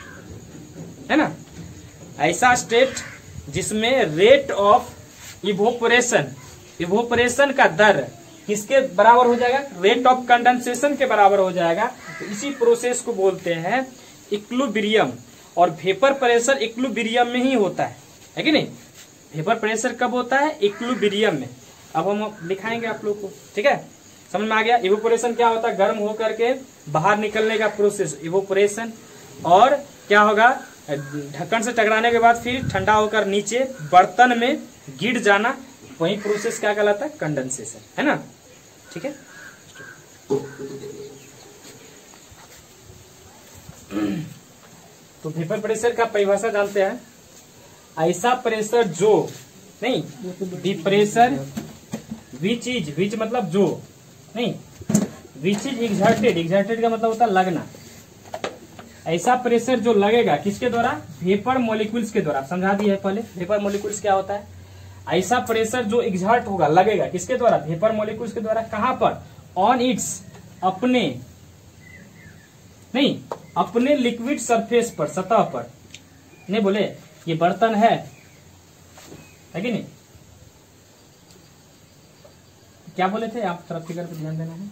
है ना। ऐसा स्टेट जिसमें रेट ऑफ इवोपोरेशन का दर किसके बराबर हो जाएगा, रेट ऑफ कंडेंसेशन के बराबर हो जाएगा। तो इसी प्रोसेस को बोलते हैं इक्विलिब्रियम, और वेपर प्रेशर इक्विलिब्रियम में ही होता है कि नहीं। वेपर प्रेशर कब होता है, इक्विलिब्रियम में। अब हम लिखाएंगे आप लोग को, ठीक है, समझ में आ गया। इवोपोरेशन क्या होता है, गर्म होकर के बाहर निकलने का प्रोसेस इवोपोरेशन, और क्या होगा, ढक्कन से टकराने के बाद फिर ठंडा होकर नीचे बर्तन में गिर जाना, वही प्रोसेस क्या कहलाता है, कंडेंसेशन, है ना, ठीक है। तो वेपर प्रेशर का परिभाषा जानते हैं, ऐसा प्रेशर जो, नहीं, दी प्रेशर विच मतलब जो, नहीं, विच इज एग्जर्टेड का मतलब होता है लगना। ऐसा प्रेशर जो लगेगा किसके द्वारा, वेपर मॉलिक्यूल्स के द्वारा। समझा दिया है पहले वेपर मॉलिक्यूल्स क्या होता है। ऐसा प्रेशर जो एग्जर्ट होगा, लगेगा किसके द्वारा, वेपर मॉलिक्यूल्स के द्वारा। कहां पर, ऑन इट्स, अपने, नहीं, अपने लिक्विड सरफेस पर, सतह पर। नहीं बोले ये बर्तन है कि नहीं, क्या बोले थे आप, तरफ फिगर पर ध्यान देना है।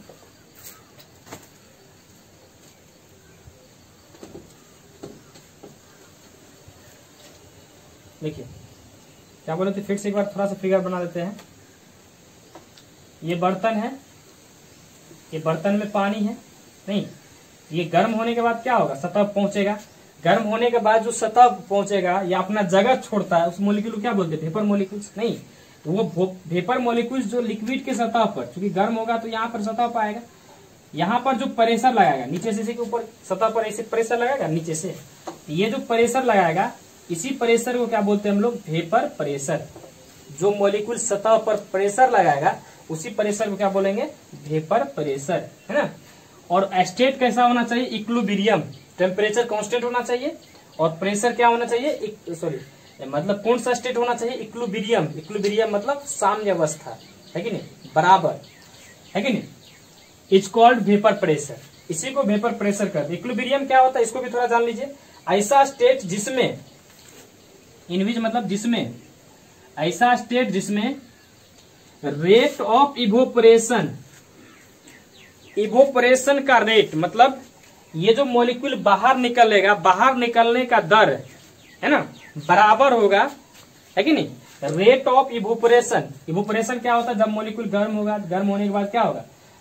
देखिए क्या बोले थे, फिर से एक बार थोड़ा सा फिगर बना देते हैं। ये बर्तन है, ये बर्तन में पानी है, नहीं, ये गर्म होने के बाद क्या होगा, सतह पहुंचेगा। गर्म होने के बाद जो सतह पहुंचेगा या अपना जगह छोड़ता है, उस मॉलिक्यूल को क्या बोलते हैं, वेपर मॉलिक्यूल्स। नहीं, तो वो वेपर मॉलिक्यूल्स जो लिक्विड के सतह पर, क्योंकि गर्म होगा तो यहाँ पर सतह पर आएगा, यहाँ पर जो प्रेशर लगाएगा नीचे से के ऊपर, सतह पर ऐसे प्रेशर लगाएगा नीचे से, ये जो प्रेशर लगाएगा, इसी प्रेशर को क्या बोलते हैं हम लोग, वेपर प्रेशर। जो मॉलिक्यूल सतह पर प्रेशर लगाएगा उसी प्रेशर को क्या बोलेंगे, वेपर प्रेशर, है ना। और स्टेट कैसा होना चाहिए, इक्विलिब्रियम, टेम्परेचर कांस्टेंट होना चाहिए, और प्रेशर क्या होना चाहिए, मतलब कौन सा स्टेट होना चाहिए, इक्विलिब्रियम। इक्विलिब्रियम मतलब साम्य अवस्था, है कि नहीं, बराबर, है कि नहीं। इट्स कॉल्ड वेपर प्रेशर, इसी को वेपर प्रेशर कहते हैं। इक्विलिब्रियम क्या होता है, इसको भी थोड़ा जान लीजिए। ऐसा स्टेट जिसमें, इनविच मतलब जिसमें, ऐसा स्टेट जिसमें रेट ऑफ इवोपोरेशन, इवोपोरेशन का रेट मतलब ये जो मॉलिक्यूल बाहर निकलेगा, बाहर निकलने का दर, है ना, बराबर होगा, है कि नहीं, रेट ऑफ इवोपोरेशन। इवोपोरेशन क्या होता है, जब मॉलिक्यूल गर्म होगा, गर्म होने के बाद क्या होगा,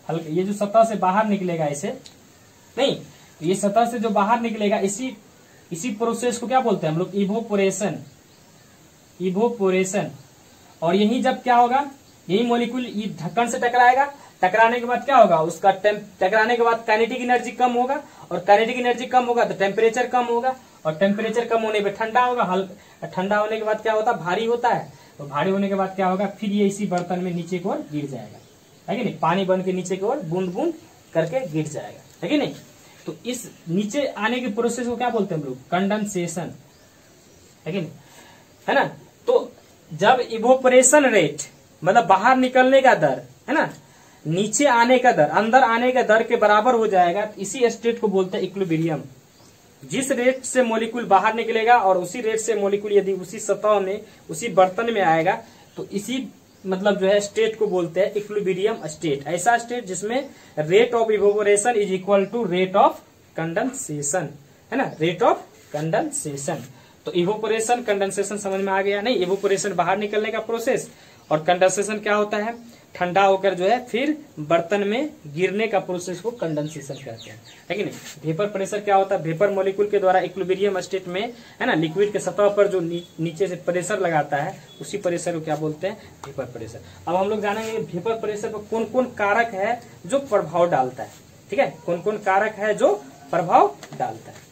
हल्का, ये जो सतह से बाहर निकलेगा इसे, नहीं तो ये सतह से जो बाहर निकलेगा इसी प्रोसेस को क्या बोलते हैं हम लोग, इवोपोरेशन। इवोपोरेशन। और यही जब क्या होगा, यही मॉलिक्यूल ये ढक्कन से टकराएगा, टकराने के बाद क्या होगा, उसका टकराने के बाद काइनेटिक एनर्जी कम होगा, और काइनेटिक एनर्जी कम होगा तो टेम्परेचर कम होगा, और टेम्परेचर कम होने पे ठंडा होगा, ठंडा होने के बाद क्या होता है, भारी होता है, तो भारी होने के बाद क्या होगा, फिर ये इसी बर्तन में नीचे की ओर गिर जाएगा, है कि नहीं, पानी बन के नीचे की ओर बूंद बूंद करके गिर जाएगा, है कि नहीं। तो इस नीचे आने के प्रोसेस को क्या बोलते हैं हम लोग, कंडेंसेशन, है कि नहीं, है ना। तो जब इवोपरेशन रेट मतलब बाहर निकलने का दर, है ना, नीचे आने का दर, अंदर आने का दर के बराबर हो जाएगा, तो इसी स्टेट को बोलते हैं इक्विलिब्रियम। जिस रेट से मॉलिक्यूल बाहर निकलेगा और उसी रेट से मॉलिक्यूल यदि उसी सतह में, उसी बर्तन में आएगा, तो इसी मतलब जो है स्टेट को बोलते हैं इक्विलिब्रियम स्टेट। ऐसा स्टेट जिसमें rate of evaporation is equal to rate of condensation, है ना, रेट ऑफ कंडेंसेशन। तो इवोपोरेशन कंडेंसेशन समझ में आ गया नहीं। इवोपोरेशन बाहर निकलने का प्रोसेस, और कंडेंसेशन क्या होता है, ठंडा होकर जो है फिर बर्तन में गिरने का प्रोसेस को कंडेंसेशन कहते हैं, है कि नहीं। वेपर प्रेशर क्या होता है, वेपर मॉलिक्यूल के द्वारा इक्विलिब्रियम स्टेट में, है ना, लिक्विड के सतह पर जो नीचे से प्रेशर लगाता है, उसी प्रेशर को क्या बोलते हैं, वेपर प्रेशर। अब हम लोग जानेंगे वेपर प्रेशर पर कौन कौन कारक है जो प्रभाव डालता है, ठीक है, कौन कौन कारक है जो प्रभाव डालता है।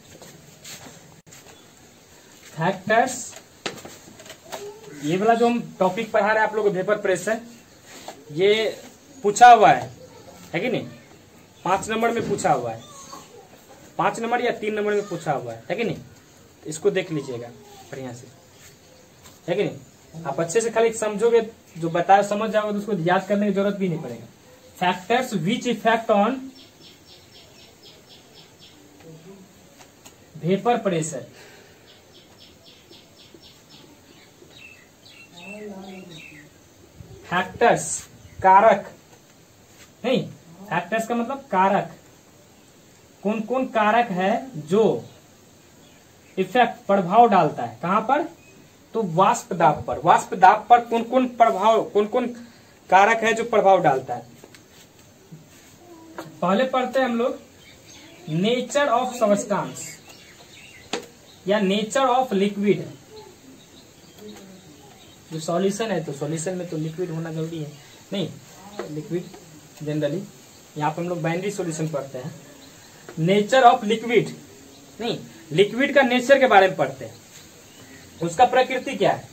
फैक्टर्स, ये वाला जो हम टॉपिक पढ़ा रहे हैं आप लोग वेपर प्रेशर, ये पूछा हुआ है कि नहीं, 5 नंबर में पूछा हुआ है, 5 नंबर या 3 नंबर में पूछा हुआ है कि नहीं। इसको देख लीजिएगा बढ़िया से, है कि नहीं। आप अच्छे से खाली समझोगे, जो बताया समझ जाओगे तो उसको याद करने की जरूरत भी नहीं पड़ेगा। Factors which effect on vapour pressure, factors कारक, नहीं, फैक्टर्स का मतलब कारक, कौन कौन कारक है जो इफेक्ट प्रभाव डालता है, कहां पर, तो वाष्प दाब पर। वाष्प दाब पर कौन कौन प्रभाव, कौन कौन कारक है जो प्रभाव डालता है। पहले पढ़ते हैं हम लोग नेचर ऑफ सबस्टांस या नेचर ऑफ लिक्विड। जो सॉल्यूशन है, तो सॉल्यूशन में तो लिक्विड होना जरूरी है, नहीं, लिक्विड जनरली यहाँ पर हम लोग बाइनरी सॉल्यूशन पढ़ते हैं। नेचर ऑफ लिक्विड, नहीं, लिक्विड का नेचर के बारे में पढ़ते हैं, उसका प्रकृति क्या है।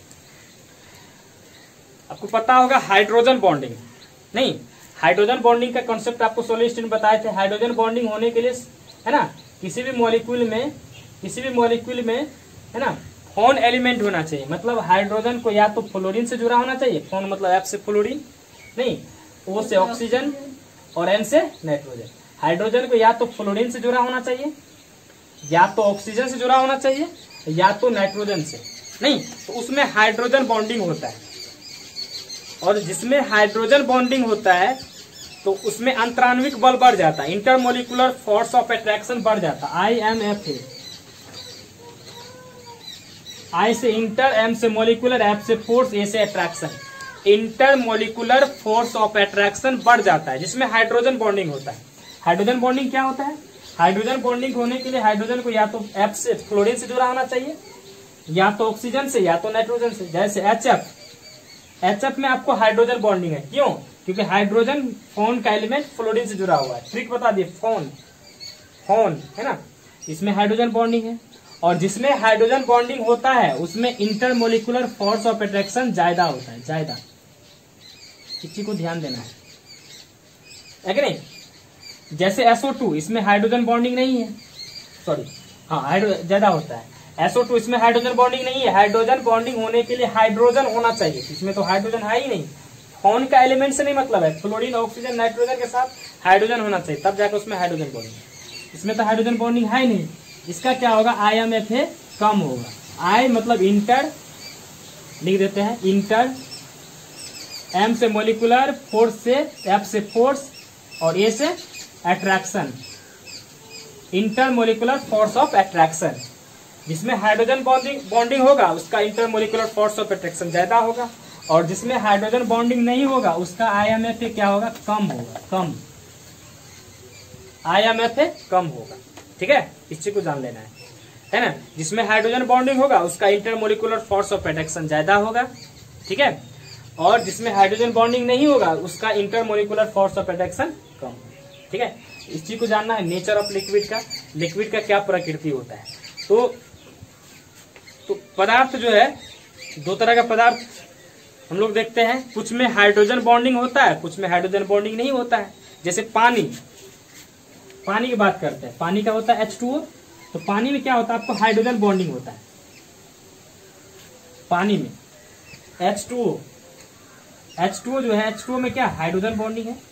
आपको पता होगा हाइड्रोजन बॉन्डिंग, नहीं, हाइड्रोजन बॉन्डिंग का कॉन्सेप्ट आपको सोलिस्ट में बताए थे। हाइड्रोजन बॉन्डिंग होने के लिए, है ना, किसी भी मॉलिक्यूल में, है ना, फोन एलिमेंट होना चाहिए। मतलब हाइड्रोजन को या तो फ्लोरीन से जुड़ा होना चाहिए, फोन मतलब एफ से फ्लोरीन, नहीं, ओ से ऑक्सीजन और एन से नाइट्रोजन। हाइड्रोजन को या तो फ्लोरीन से जुड़ा होना चाहिए, या तो ऑक्सीजन से जुड़ा होना चाहिए, या तो नाइट्रोजन से, नहीं, तो उसमें हाइड्रोजन बॉन्डिंग होता है। और जिसमें हाइड्रोजन बॉन्डिंग होता है तो उसमें अंतराण्विक बल बढ़ जाता है, इंटरमोलिकुलर फोर्स ऑफ अट्रैक्शन बढ़ जाता है, IMFA। आई से इंटर, एम से मोलिकुलर, एफ से फोर्स, ए से attraction. Intermolecular force of attraction बढ़ जाता है जिसमें हाइड्रोजन बॉन्डिंग होता है। हाइड्रोजन बॉन्डिंग क्या होता है, हाइड्रोजन बॉन्डिंग होने के लिए हाइड्रोजन को या तो एफ से फ्लोरीन से जुड़ा होना चाहिए, या तो ऑक्सीजन से, या तो नाइट्रोजन से। जैसे एचएफ में आपको हाइड्रोजन बॉन्डिंग है, क्यों, क्योंकि हाइड्रोजन फोन का एलिमेंट फ्लोरीन से जुड़ा हुआ है। ट्रिक बता दिए, फोन है ना, इसमें हाइड्रोजन बॉन्डिंग है। और जिसमें हाइड्रोजन बॉन्डिंग होता है उसमें इंटरमोलिकुलर फोर्स ऑफ अट्रैक्शन ज्यादा होता है, ज्यादा। इस चीज को ध्यान देना है कि नहीं। जैसे SO2, इसमें हाइड्रोजन बॉन्डिंग नहीं है, सॉरी, हाँ, ज्यादा होता है। SO2, इसमें हाइड्रोजन बॉन्डिंग नहीं है। हाइड्रोजन बॉन्डिंग होने के लिए हाइड्रोजन होना चाहिए, इसमें तो हाइड्रोजन है ही नहीं। फोन का एलिमेंट से नहीं मतलब है, फ्लोरीन, ऑक्सीजन, नाइट्रोजन के साथ हाइड्रोजन होना चाहिए, तब जाकर उसमें हाइड्रोजन बॉन्डिंग। इसमें तो हाइड्रोजन बॉन्डिंग है ही नहीं, इसका क्या होगा, IMFA कम होगा। I मतलब इंटर, लिख देते हैं इंटर, M से मोलिकुलर, फोर्स से, F से फोर्स और A से attraction, intermolecular force of attraction. जिसमें हाइड्रोजन बॉन्डिंग होगा उसका intermolecular force of attraction ज्यादा होगा, और जिसमें हाइड्रोजन बॉन्डिंग नहीं होगा उसका IMFA क्या होगा, कम होगा, कम। IMF कम होगा। ठीक है, इस चीज को जान लेना है ना। जिसमें हाइड्रोजन बॉन्डिंग होगा उसका इंटरमोलिकुलर फोर्स ऑफ अट्रैक्शन ज्यादा होगा। ठीक है, और जिसमें हाइड्रोजन बॉन्डिंग नहीं होगा उसका इंटरमोलिकुलर फोर्स ऑफ अट्रैक्शन कम। ठीक है, इस चीज को जानना है। नेचर ऑफ लिक्विड का क्या प्रकृति होता है। तो पदार्थ जो है, दो तरह का पदार्थ हम लोग देखते हैं, कुछ में हाइड्रोजन बॉन्डिंग होता है, कुछ में हाइड्रोजन बॉन्डिंग नहीं होता है। जैसे पानी की बात करते हैं, पानी का होता है H2O। तो पानी में क्या होता है, आपको हाइड्रोजन बॉन्डिंग होता है। पानी में H2O जो है, H2O में क्या हाइड्रोजन बॉन्डिंग है?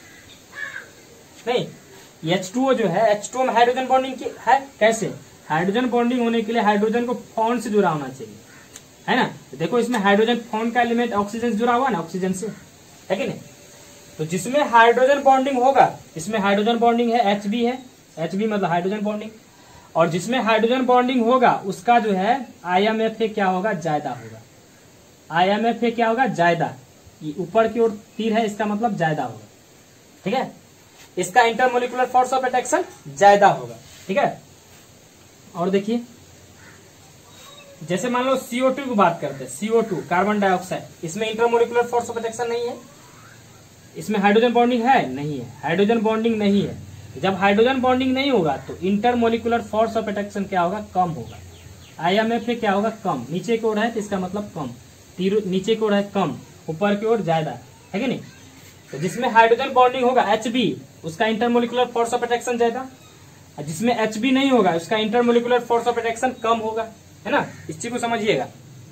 नहीं, H2O जो है, H2O में हाइड्रोजन बॉन्डिंग है। कैसे? हाइड्रोजन बॉन्डिंग होने के लिए हाइड्रोजन को फोन से जुड़ा होना चाहिए, है ना। देखो इसमें हाइड्रोजन फोन का एलिमेंट ऑक्सीजन से जुड़ा हुआ ना, ऑक्सीजन से, है कि नहीं। तो जिसमें हाइड्रोजन बॉन्डिंग होगा, इसमें हाइड्रोजन बॉन्डिंग है, Hb है, Hb मतलब हाइड्रोजन बॉन्डिंग। और जिसमें हाइड्रोजन बॉन्डिंग होगा उसका जो है IMF क्या होगा, ज्यादा होगा। IMF क्या होगा, ज्यादा। ऊपर की ओर तीर है, इसका मतलब ज्यादा होगा। ठीक है, इसका इंटरमोलिकुलर फोर्स ऑफ अट्रैक्शन ज्यादा होगा। ठीक है, और देखिए जैसे मान लो CO2 की बात करते हैं, CO2 कार्बन डाइऑक्साइड, इसमें इंटरमोलिकुलर फोर्स ऑफ अट्रैक्शन नहीं है। इसमें हाइड्रोजन बॉन्डिंग है, नहीं है, हाइड्रोजन बॉन्डिंग नहीं है। जब हाइड्रोजन बॉन्डिंग नहीं होगा तो इंटरमोलिकुलर फोर्स ऑफ अट्रैक्शन क्या होगा, कम होगा। IMF क्या होगा, कम। नीचे की ओर है तो इसका मतलब कम, तीर नीचे की ओर है कम, ऊपर की ओर ज्यादा, है कि नहीं। तो जिसमें हाइड्रोजन बॉन्डिंग होगा Hb, उसका इंटरमोलिकुलर फोर्स ऑफ अट्रैक्शन ज्यादा। जिसमें Hb नहीं होगा उसका इंटरमोलिकुलर फोर्स ऑफ अट्रैक्शन कम होगा, है ना। इस चीज को समझिएगा।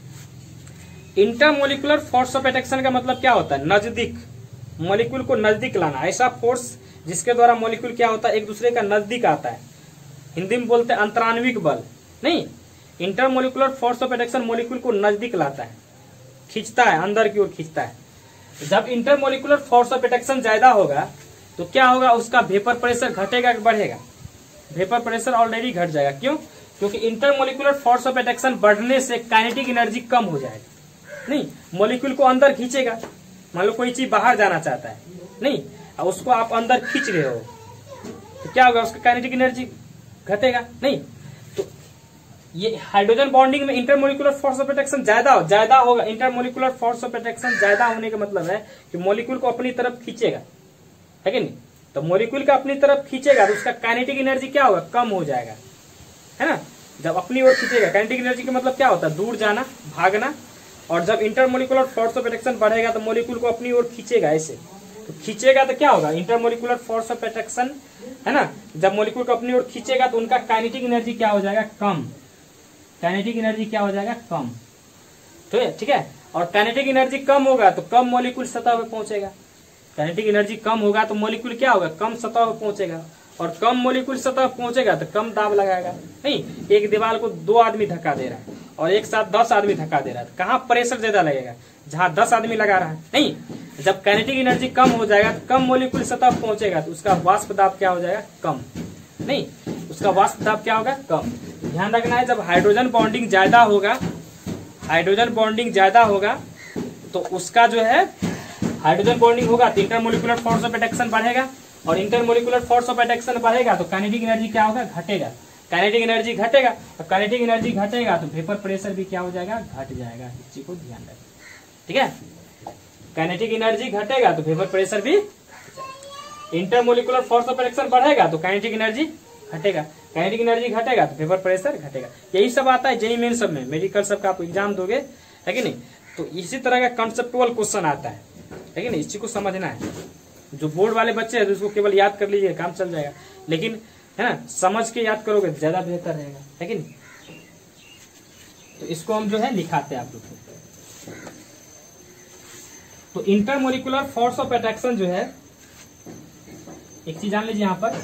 इंटरमोलिकुलर फोर्स ऑफ अट्रैक्शन का मतलब क्या होता है, नजदीक, मॉलिक्यूल को नजदीक लाना। ऐसा फोर्स जिसके द्वारा मॉलिक्यूल क्या होता है, एक दूसरे का नजदीक आता है। हिंदी में बोलते हैं अंतरान्विक बल। नहीं, intermolecular force of attraction molecule को नजदीक लाता है, खींचता है, अंदर की ओर खींचता है। जब इंटरमोलिकुलर फोर्स ऑफ अट्रैक्शन ज्यादा होगा तो क्या होगा, उसका वेपर प्रेशर घटेगा कि बढ़ेगा? वेपर प्रेशर ऑलरेडी घट जाएगा। क्यों? क्योंकि इंटरमोलिकुलर फोर्स ऑफ अट्रैक्शन बढ़ने से काइनेटिक एनर्जी कम हो जाएगा। नहीं, मॉलिक्यूल को अंदर खींचेगा। मान लो कोई चीज बाहर जाना चाहता है, नहीं, और उसको आप अंदर खींच रहे हो तो क्या होगा, उसका काइनेटिक एनर्जी घटेगा। नहीं, तो ये हाइड्रोजन बॉन्डिंग में इंटरमोलिकुलर फोर्स ऑफ अट्रैक्शन ज्यादा होगा। इंटरमोलिकुलर फोर्स ऑफ अट्रैक्शन ज्यादा होने का मतलब है कि मॉलिक्यूल को अपनी तरफ खींचेगा, है कि नहीं। तो मॉलिक्यूल का अपनी तरफ खींचेगा तो उसका काइनेटिक एनर्जी क्या होगा, कम हो जाएगा, है ना। जब अपनी ओर खींचेगा, काइनेटिक एनर्जी का मतलब क्या होता है, दूर जाना, भागना। और जब इंटरमोलिकुलर फोर्स ऑफ अट्रैक्शन बढ़ेगा तो मॉलिक्यूल को अपनी ओर खींचेगा, ऐसे। तो खींचेगा तो क्या होगा, इंटरमोलिकुलर फोर्स ऑफ अट्रैक्शन, है ना। जब मॉलिक्यूल को अपनी ओर खींचेगा तो उनका काइनेटिक एनर्जी क्या हो जाएगा, कम। काइनेटिक एनर्जी क्या हो जाएगा, कम। तो ठीक है, और काइनेटिक एनर्जी कम होगा तो कम मॉलिक्यूल सतह पे पहुंचेगा। काइनेटिक एनर्जी कम होगा तो मॉलिक्यूल क्या होगा, कम सतह पे पहुंचेगा। और कम मॉलिक्यूल सतह पहुंचेगा तो कम दाब लगाएगा। नहीं, एक दीवार को 2 आदमी धक्का दे रहा है और एक साथ 10 आदमी धक्का दे रहा है, कहाँ प्रेशर ज्यादा लगेगा, जहां 10 आदमी लगा रहा है। नहीं, जब काइनेटिक एनर्जी कम हो जाएगा तो कम मॉलिक्यूल सतह पहुंचेगा तो उसका वाष्प दाब क्या हो जाएगा, कम। नहीं, उसका वाष्प दाब क्या होगा, कम। ध्यान रखना है, जब हाइड्रोजन बॉन्डिंग ज्यादा होगा, हाइड्रोजन बॉन्डिंग ज्यादा होगा तो उसका जो है हाइड्रोजन बॉन्डिंग होगा तो इंटरमोलिकुलर फोर्स ऑफ अट्रैक्शन बढ़ेगा। और इंटरमोलिकुलर फोर्स ऑफ अट्रैक्शन बढ़ेगा तो काइनेटिक एनर्जी क्या होगा, घटेगा। काइनेटिक एनर्जी घटेगा और काइनेटिक एनर्जी घटेगा तो वेपर प्रेशर भी क्या हो जाएगा, घट जाएगा। इस चीज को ध्यान रखें, ठीक है। काइनेटिक एनर्जी घटेगा तो वेपर प्रेशर भी, इंटरमोलिकुलर फोर्स ऑफ अट्रैक्शन बढ़ेगा तो काइनेटिक एनर्जी घटेगा, काइनेटिक एनर्जी घटेगा तो वेपर प्रेशर घटेगा। यही सब आता है जेईई मेन सब में, मेडिकल सब का आप एग्जाम दोगे, है कि नहीं। तो इसी तरह का कंसेप्चुअल क्वेश्चन आता है कि नहीं। इस चीज को समझना है। जो बोर्ड वाले बच्चे हैं तो उसको केवल याद कर लीजिए, काम चल जाएगा। लेकिन है ना, समझ के याद करोगे ज्यादा बेहतर रहेगा, है कि नहीं। तो इसको हम जो है लिखाते हैं आप लोग को। तो इंटरमोलिकुलर फोर्स ऑफ अट्रैक्शन जो है, एक चीज जान लीजिए यहां पर,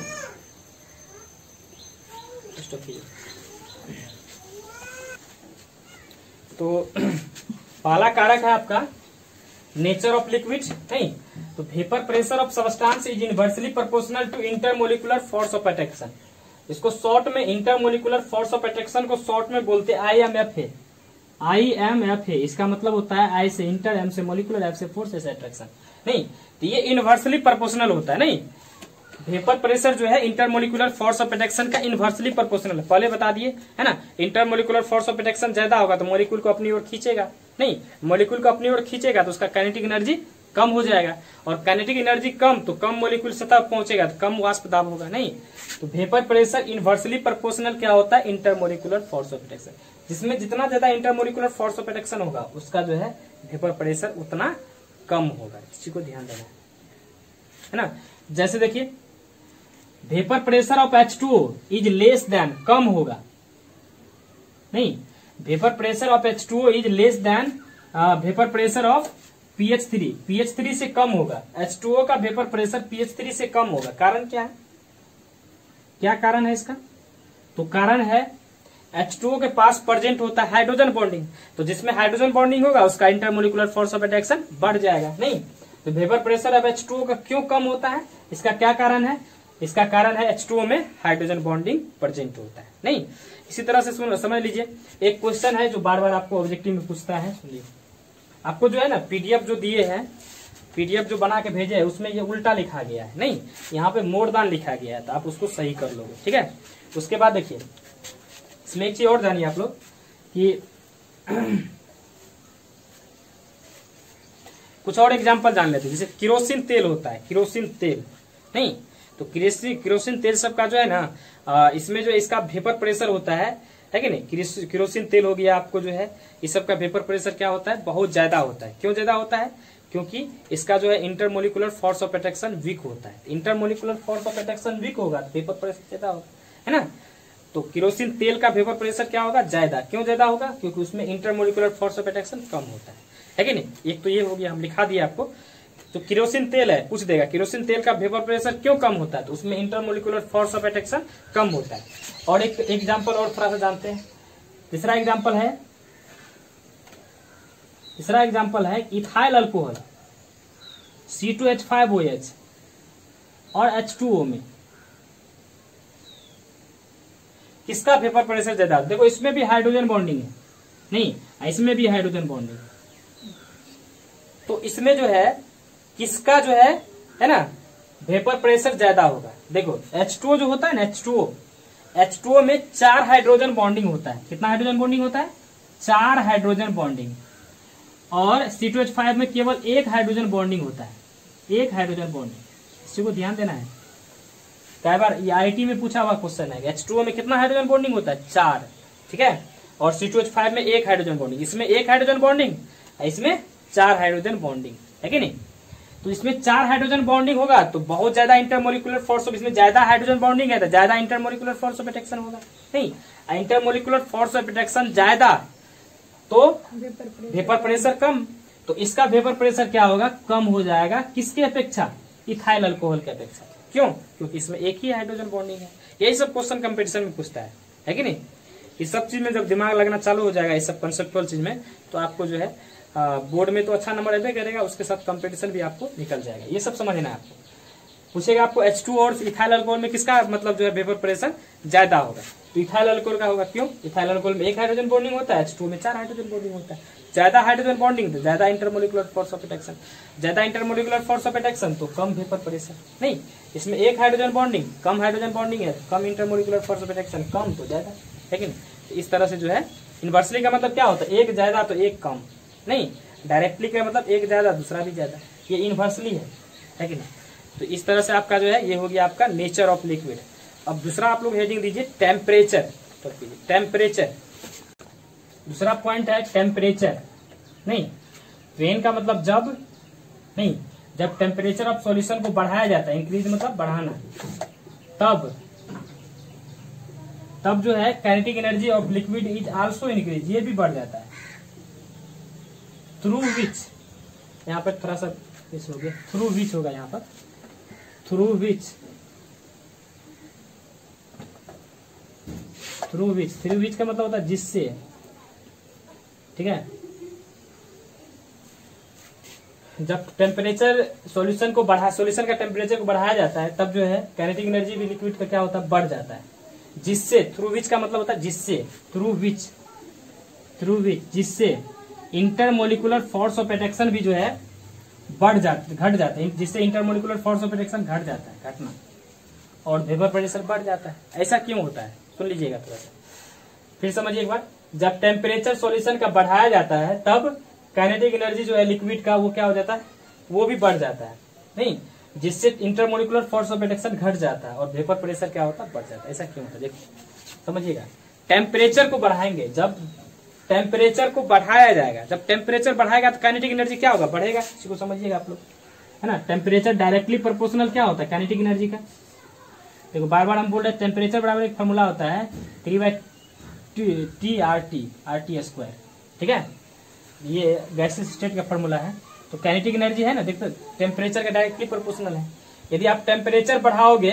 तो पहला कारक है आपका नेचर ऑफ लिक्विड। नहीं, तो vapour pressure of substance is inversely proportional to intermolecular force of attraction. इसको शॉर्ट में इंटरमोलिकुलर फोर्स ऑफ अट्रैक्शन को शॉर्ट में बोलते हैं IMF है। IMF है, इसका मतलब होता है आई से इंटर, M से मोलिकुलर, F से फोर्स, ऐसे अट्रैक्शन। नहीं, तो ये इनवर्सली प्रोपोर्शनल होता है। नहीं, वेपर प्रेशर जो है इंटरमोलिकुलर फोर्स ऑफ अट्रैक्शन का इनवर्सली प्रोपोर्शनल है, पहले बता दिए है ना। इंटरमोलिकुलर फोर्स ऑफ अट्रैक्शन ज्यादा होगा तो मॉलिक्यूल को अपनी ओर खींचेगा, नहीं मॉलिक्यूल को अपनी ओर खींचेगा तो उसका काइनेटिक एनर्जी कम हो जाएगा, और काइनेटिक एनर्जी कम तो कम मॉलिक्यूल सतह पहुंचेगा तो कम वाष्प दाब होगा, नहीं। तो वेपर प्रेशर इनवर्सली प्रोपोर्शनल क्या होता है, इंटरमोलिकुलर फोर्स ऑफ अट्रैक्शन, जिसमें जितना ज्यादा इंटरमोलिकुलर फोर्स ऑफ अट्रैक्शन होगा उसका जो है वेपर प्रेशर उतना कम होगा। इसी को ध्यान देना है ना। जैसे देखिए vapour pressure of H2O is less than, कम होगा, नहीं vapour pressure of H2O is less than vapour pressure of pH3, pH3 से कम होगा। H2O का वेपर प्रेशर pH3 से कम होगा। कारण क्या है, क्या कारण है इसका, तो कारण है H2O के पास प्रेजेंट होता है हाइड्रोजन बॉन्डिंग, तो जिसमें हाइड्रोजन बॉन्डिंग होगा उसका इंटरमोलिकुलर फोर्स ऑफ अट्रैक्शन बढ़ जाएगा, नहीं। तो वेपर प्रेशर ऑफ H2O का क्यों कम होता है, इसका क्या कारण है, इसका कारण है H2O में हाइड्रोजन बॉन्डिंग प्रेजेंट होता है, नहीं। इसी तरह से समझ लीजिए, एक क्वेश्चन है जो बार बार आपको ऑब्जेक्टिव में पूछता है, सुनिए। आपको जो है ना पीडीएफ जो दिए हैं, पीडीएफ जो बना के भेजे है उसमें ये उल्टा लिखा गया है, नहीं यहाँ पे मोड़दान लिखा गया है, तो आप उसको सही कर लोगे, ठीक है। उसके बाद देखिए इसमें एक चीज और जानिए आप लोग कि कुछ और एग्जांपल जान लेते हैं। जैसे केरोसिन तेल होता है, केरोसिन तेल, नहीं तो केरोसिन तेल सबका जो है ना इसमें जो इसका वेपर प्रेशर होता है कि नहीं। केरोसिन तेल हो गया आपको जो है इस सब का वेपर प्रेशर क्या होता है, बहुत ज्यादा होता है। क्यों ज्यादा होता है, क्योंकि इसका जो है intermolecular force of attraction weak होता है। Intermolecular force of attraction weak होगा तो वेपर प्रेशर ज्यादा होगा, है ना। तो केरोसिन तेल का वेपर प्रेशर क्या होगा, ज्यादा। क्यों ज्यादा होगा, क्योंकि उसमें इंटरमोलिकुलर फोर्स ऑफ अट्रैक्शन कम होता है कि नहीं। एक तो ये हो गया, हम लिखा दिया आपको। तो केरोसिन तेल है, पूछ देगा केरोसिन तेल का वेपर प्रेशर क्यों कम होता है, तो उसमें इंटरमोलिकुलर फोर्स ऑफ अट्रैक्शन कम होता है। और एक एग्जांपल और थोड़ा सा जानते हैं। तीसरा एग्जांपल है इथाइल अल्कोहल C2H5OH और H2O में किसका वेपर प्रेशर ज्यादा। देखो इसमें भी हाइड्रोजन बॉन्डिंग है, नहीं इसमें भी हाइड्रोजन बॉन्डिंग है, तो इसमें जो है किसका जो है ना वेपर प्रेशर ज्यादा होगा। देखो H2O जो होता है ना, H2O में 4 हाइड्रोजन बॉन्डिंग होता है। कितना हाइड्रोजन बॉन्डिंग होता है, 4 हाइड्रोजन बॉन्डिंग। और C2H5 में केवल 1 हाइड्रोजन बॉन्डिंग होता है, 1 हाइड्रोजन बॉन्डिंग। इसी को ध्यान देना है। कई बार ये IIT में पूछा हुआ क्वेश्चन है, H2O में कितना हाइड्रोजन बॉन्डिंग होता है, 4, ठीक है। और C2H5 में 1 हाइड्रोजन बॉन्डिंग। इसमें 1 हाइड्रोजन बॉन्डिंग, इसमें 4 हाइड्रोजन बॉन्डिंग है कि नहीं। तो इसमें 4 हाइड्रोजन बॉन्डिंग होगा तो बहुत ज्यादा इंटरमोलिकुलर फोर्स ऑफ, इसमें ज्यादा हाइड्रोजन बॉन्डिंग है तो ज्यादा इंटरमोलिकुलर फोर्स ऑफ अट्रैक्शन होगा, नहीं। इंटरमोलिकुलर फोर्स ऑफ अट्रैक्शन ज्यादा तो वेपर प्रेशर कम, तो इसका वेपर प्रेशर क्या होगा, कम हो जाएगा। किसके अपेक्षा, इथाइल अल्कोहल के अपेक्षा। क्यों, क्योंकि इसमें एक ही हाइड्रोजन बॉन्डिंग है। यही सब क्वेश्चन कंपटीशन में पूछता है कि नहीं। इस सब चीज में जब दिमाग लगना चालू हो जाएगा, इस सब कंसेप्चुअल चीज में, तो आपको जो है बोर्ड में तो अच्छा नंबर अभी करेगा, उसके साथ कंपटीशन भी आपको निकल जाएगा। ये सब समझना है आपको। पूछेगा आपको H2 और इथाइल अल्कोहल में किसका मतलब जो है वेपर प्रेशर ज्यादा होगा, तो इथाइल अल्कोहल का होगा। क्यों, इथाइल अल्कोहल में 1 हाइड्रोजन बॉन्डिंग होता है, H2 में 4 हाइड्रोजन बॉन्डिंग होता है। ज्यादा हाइड्रोजन बॉन्डिंग तो ज्यादा इंटरमोलिकुलर फोर्स ऑफ अट्रैक्शन, ज्यादा इंटरमोलिकुलर फोर्स ऑफ अट्रैक्शन तो कम वेपर प्रेशर, नहीं। इसमें 1 हाइड्रोजन बॉन्डिंग, कम हाइड्रोजन बॉन्डिंग है, कम इंटरमोलिकुलर फोर्स ऑफ अट्रैक्शन, कम तो ज्यादा, लेकिन इस तरह से जो है इनवर्सली का मतलब क्या होता है, 1 ज्यादा तो 1 कम, नहीं। डायरेक्टली का मतलब 1 ज्यादा दूसरा भी ज्यादा, ये इनवर्सली है कि नहीं। तो इस तरह से आपका जो है ये हो गया आपका नेचर ऑफ लिक्विड। अब दूसरा आप लोग हेडिंग दीजिए टेम्परेचर, तो टेम्परेचर दूसरा पॉइंट है टेम्परेचर, नहीं। ट्रेन का मतलब जब, नहीं, जब टेम्परेचर ऑफ सॉल्यूशन को बढ़ाया जाता है, इंक्रीज मतलब बढ़ाना, तब जो है kinetic energy of liquid is also increase, ये भी बढ़ जाता है। थ्रू विच, यहाँ पर थोड़ा सा मिस हो गया, थ्रू विच होगा यहाँ पर, थ्रू विच का मतलब होता है जिससे, ठीक है। जब टेम्परेचर सॉल्यूशन का टेम्परेचर को बढ़ाया जाता है तब जो है काइनेटिक एनर्जी भी लिक्विड का क्या होता है, बढ़ जाता है। जिससे, थ्रू विच का मतलब होता है जिससे, थ्रू विच जिससे इंटरमोलिकुलर फोर्स ऑफ अट्रैक्शन भी जो है घट जाता है, जिससे इंटरमोलिकुलर फोर्स ऑफ अट्रैक्शन घट जाता है, घटना, और वेपर प्रेशर बढ़ जाता है। ऐसा क्यों होता है सुन लीजिएगा थोड़ा सा, फिर समझिए एक बार। जब टेम्परेचर सॉल्यूशन का बढ़ाया जाता है तब काइनेटिक एनर्जी जो है लिक्विड का वो क्या हो जाता है, वो भी बढ़ जाता है, नहीं, जिससे इंटरमोलिकुलर फोर्स ऑफ एट्रैक्शन घट जाता है और वेपर प्रेशर क्या होता है, बढ़ जाता है। ऐसा क्यों होता है देखिए समझिएगा। टेम्परेचर को बढ़ाएंगे, जब टेम्परेचर को बढ़ाया जाएगा, जब टेम्परेचर बढ़ाएगा तो काइनेटिक एनर्जी क्या होगा, बढ़ेगा। इसको समझिएगा आप लोग, है ना। टेम्परेचर डायरेक्टली प्रोपोर्शनल क्या होता है काइनेटिक एनर्जी का। देखो बार बार हम बोल रहे हैं टेम्परेचर बराबर एक फॉर्मूला होता है 3/T स्क्वायर, ठीक है, ये गैसियस स्टेट का फॉर्मूला है। तो काइनेटिक एनर्जी है ना, देखते टेम्परेचर का डायरेक्टली प्रोपोर्शनल है। यदि आप टेम्परेचर बढ़ाओगे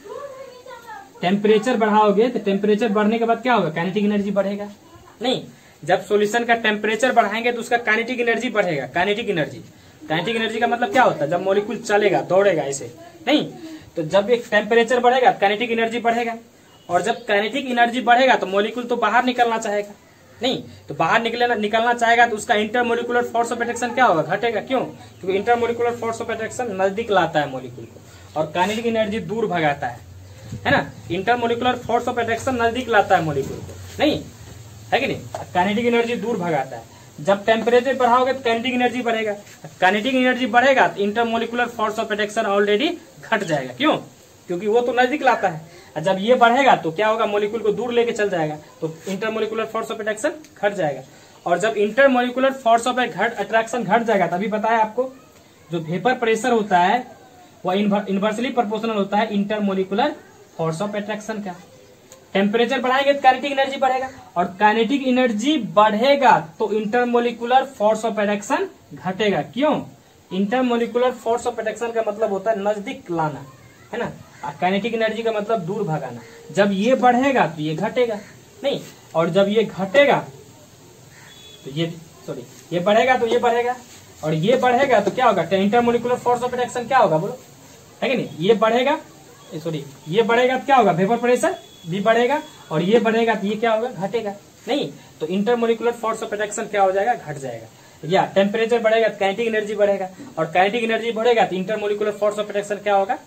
तो टेम्परेचर बढ़ने के बाद क्या होगा, काइनेटिक एनर्जी बढ़ेगा, नहीं। जब सॉल्यूशन का टेम्परेचर बढ़ाएंगे तो उसका काइनेटिक एनर्जी बढ़ेगा। काइनेटिक एनर्जी का मतलब क्या होता है, जब मॉलिक्यूल चलेगा दौड़ेगा ऐसे, नहीं, तो जब एक टेम्परेचर बढ़ेगा काइनेटिक एनर्जी बढ़ेगा, और जब काइनेटिक एनर्जी बढ़ेगा तो मॉलिक्यूल तो बाहर निकलना चाहेगा, नहीं, तो बाहर निकलना चाहेगा तो उसका इंटरमोलिकुलर फोर्स ऑफ एट्रैक्शन क्या होगा, घटेगा। क्यों, क्योंकि इंटरमोलिकुलर फोर्स ऑफ एट्रैक्शन नजदीक लाता है मॉलिक्यूल को और काइनेटिक एनर्जी दूर भगाता है ना। इंटरमोलिकुलर फोर्स ऑफ एट्रैक्शन नजदीक लाता है मॉलिक्यूल को, नहीं है कि नहीं, काइनेटिक एनर्जी दूर भगाता है। जब टेम्परेचर बढ़ाओगे तो काइनेटिक एनर्जी बढ़ेगा, काइनेटिक एनर्जी बढ़ेगा तो intermolecular force of attraction already घट जाएगा। क्यों, क्योंकि वो तो नजदीक लाता है, और जब ये बढ़ेगा तो क्या होगा, मॉलिक्यूल को दूर लेके चल जाएगा, तो इंटरमोलिकुलर फोर्स ऑफ एट्रैक्शन घट जाएगा। और जब इंटरमोलिकुलर फोर्स ऑफ अट्रैक्शन घट जाएगा, तभी बताया आपको जो वेपर प्रेशर होता है वह इनवर्सली प्रोपोर्शनल होता है इंटरमोलिकुलर फोर्स ऑफ एट्रैक्शन का। टेम्परेचर बढ़ाएंगे तो काइनेटिक एनर्जी बढ़ेगा, और काइनेटिक एनर्जी बढ़ेगा तो इंटरमोलिकुलर फोर्स ऑफ एट्रैक्शन घटेगा। क्यों, इंटरमोलिकुलर फोर्स ऑफ एट्रैक्शन का मतलब होता है नजदीक लाना, है ना, काइनेटिक एनर्जी का मतलब दूर भगाना। जब ये बढ़ेगा तो ये घटेगा, नहीं, और जब ये घटेगा तो ये बढ़ेगा तो ये बढ़ेगा, और ये बढ़ेगा तो क्या होगा, इंटरमोलिकुलर फोर्स ऑफ एट्रैक्शन क्या होगा बोलो, है कि नहीं, ये बढ़ेगा तो क्या होगा, वेपर प्रेशर भी बढ़ेगा, और ये बढ़ेगा तो ये क्या होगा, घटेगा, नहीं, तो इंटरमोलिकुलर फोर्स ऑफ एट्रैक्शन क्या हो जाएगा, घट जाएगा। या टेम्परेचर बढ़ेगा तो काइनेटिक एनर्जी बढ़ेगा, और काइनेटिक एनर्जी बढ़ेगा तो इंटरमोलिकुलर फोर्स ऑफ एट्रैक्शन क्या होगा,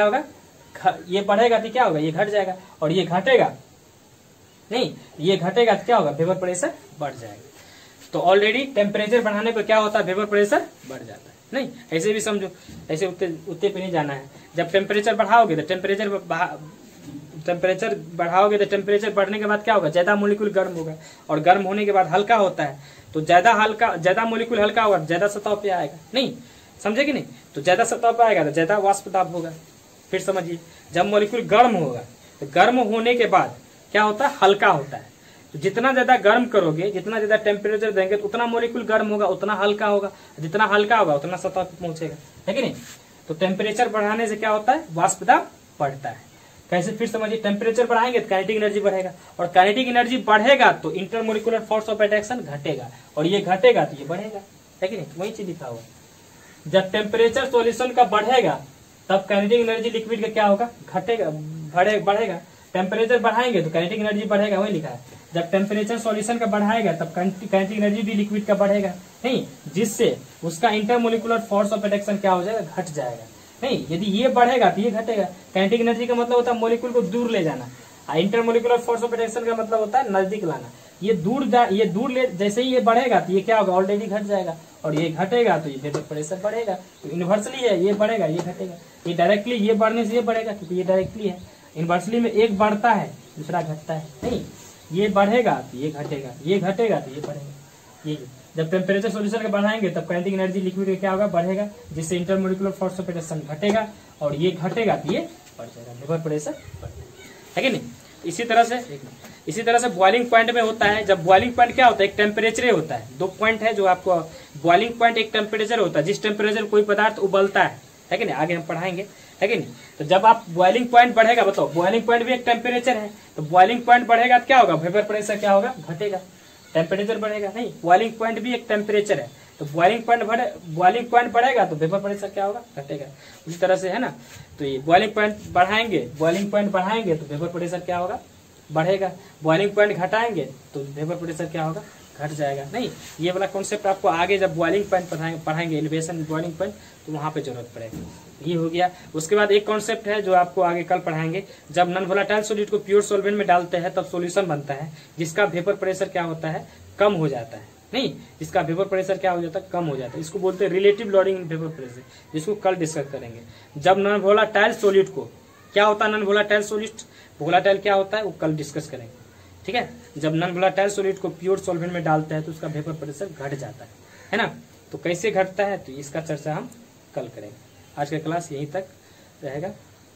ये बढ़ेगा तो क्या होगा, ये घट जाएगा, और ये घटेगा, नहीं, ये घटेगा तो क्या होगा, वेपर प्रेशर बढ़ जाएगा। तो ऑलरेडी टेम्परेचर बढ़ाने पर क्या होता है, वेपर प्रेशर बढ़ जाता है, नहीं, ऐसे भी समझो, ऐसे उतने पे नहीं जाना है। जब टेम्परेचर बढ़ाओगे तो टेम्परेचर बढ़ाओगे तो टेम्परेचर बढ़ने के बाद क्या होगा, ज्यादा मॉलिक्यूल गर्म होगा, और गर्म होने के बाद हल्का होता है, तो ज्यादा मॉलिक्यूल हल्का होगा, ज्यादा सतह पे आएगा, नहीं, समझे कि नहीं, तो ज्यादा सतह पे आएगा तो ज्यादा वाष्प दाब होगा। फिर समझिए, जब मॉलिक्यूल गर्म होगा तो गर्म होने के बाद क्या होता है, हल्का होता है, तो जितना ज्यादा गर्म करोगे, जितना ज्यादा टेम्परेचर देंगे तो उतना मॉलिक्यूल गर्म होगा, उतना हल्का होगा, जितना हल्का होगा उतना सतह पे पहुंचेगा, है कि नहीं। तो टेम्परेचर बढ़ाने से क्या होता है, वाष्प दाब बढ़ता है। कैसे, फिर समझिए, टेम्परेचर बढ़ाएंगे तो काइनेटिक एनर्जी बढ़ेगा, और काइनेटिक एनर्जी बढ़ेगा तो इंटरमोलिकुलर फोर्स ऑफ एट्रैक्शन घटेगा, और ये घटेगा तो ये बढ़ेगा, है कि नहीं, वही चीज लिखा हुआ। जब टेम्परेचर सॉल्यूशन का बढ़ेगा तब काइनेटिक एनर्जी लिक्विड का क्या होगा, घटेगा, बढ़ेगा। टेम्परेचर बढ़ाएंगे तो काइनेटिक एनर्जी बढ़ेगा, वही लिखा है। जब टेम्परेचर सॉल्यूशन का बढ़ाएगा तब काइनेटिक एनर्जी भी लिक्विड का बढ़ेगा, नहीं, जिससे उसका इंटरमोलिकुलर फोर्स ऑफ एट्रैक्शन क्या हो जाएगा, घट जाएगा, नहीं। यदि ये बढ़ेगा तो ये घटेगा। काइनेटिक एनर्जी का मतलब होता है मॉलिक्यूल को दूर ले जाना, इंटरमोलिकुलर फोर्स ऑफ एट्रैक्शन का मतलब होता है नजदीक लाना। ये दूर ले, जैसे ही ये बढ़ेगा तो ये क्या होगा, ऑलरेडी घट जाएगा, और ये घटेगा तो ये वेपर प्रेशर बढ़ेगा। तो इनवर्सली है, ये बढ़ेगा ये घटेगा, ये डायरेक्टली ये बढ़ने से ये बढ़ेगा, क्योंकि ये डायरेक्टली है। इनवर्सली में एक बढ़ता है दूसरा घटता है, नहीं, ये बढ़ेगा तो ये घटेगा, ये घटेगा तो ये बढ़ेगा। ये जब टेम्परेचर सॉल्यूशन का बढ़ाएंगे तब काइनेटिक एनर्जी लिक्विड का क्या होगा, बढ़ेगा, जिससे इंटरमोलिकुलर फोर्स ऑफ एट्रैक्शन घटेगा, और ये घटेगा तो ये बढ़ जाएगा, वेपर प्रेशर बढ़ेगा, है कि नहीं। इसी तरह से बॉइलिंग पॉइंट में होता है। जब बॉइलिंग पॉइंट क्या होता है, एक टेम्परेचर होता है, दो पॉइंट है जो आपको बॉइलिंग पॉइंट, एक टेम्परेचर होता है जिस टेम्परेचर कोई पदार्थ उबलता है कि नहीं, आगे हम पढ़ाएंगे, है कि नहीं। तो जब आप बॉइलिंग पॉइंट बढ़ेगा, बताओ, बॉइलिंग पॉइंट भी एक टेम्परेचर है, तो बॉइलिंग पॉइंट बढ़ेगा तो क्या होगा, वेपर प्रेशर क्या होगा, घटेगा, टेम्परेचर बढ़ेगा, नहीं, बॉइलिंग पॉइंट भी एक टेम्परेचर है, तो बॉइलिंग पॉइंट बढ़ेगा तो वेपर प्रेशर क्या होगा, घटेगा। उसी तरह से है ना, तो ये बॉइलिंग पॉइंट बढ़ाएंगे तो वेपर प्रेशर क्या होगा, बढ़ेगा। बॉइलिंग पॉइंट घटाएंगे तो वेपर प्रेशर क्या होगा, घट जाएगा, नहीं। ये वाला कॉन्सेप्ट आपको आगे जब बॉइलिंग पॉइंट पढ़ाएंगे, एलिवेशन बॉइलिंग पॉइंट, तो वहां पे जरूरत पड़ेगी। ये हो गया। उसके बाद एक कॉन्सेप्ट है जो आपको आगे कल पढ़ाएंगे, जब नॉन वोलेटाइल सॉलिड को प्योर सॉल्वेंट में डालते हैं तब सॉल्यूशन बनता है जिसका वेपर प्रेशर क्या होता है, कम हो जाता है। नहीं, जिसका वेपर प्रेशर क्या हो जाता है, कम हो जाता है। इसको बोलते हैं relative lowering in vapour pressure, जिसको कल डिस्कस करेंगे। जब नॉन वोलेटाइल सॉलिड को क्या होता है, नॉन वोलेटाइल सॉलिड, वोलेटाइल क्या होता है वो कल डिस्कस करेंगे, ठीक है। जब नॉन वोलेटाइल सॉलिड को प्योर सॉल्वेंट में डालते हैं तो उसका वेपर प्रेशर घट जाता है ना। तो कैसे घटता है, तो इसका चर्चा हम कल करेंगे। आज का क्लास यहीं तक रहेगा।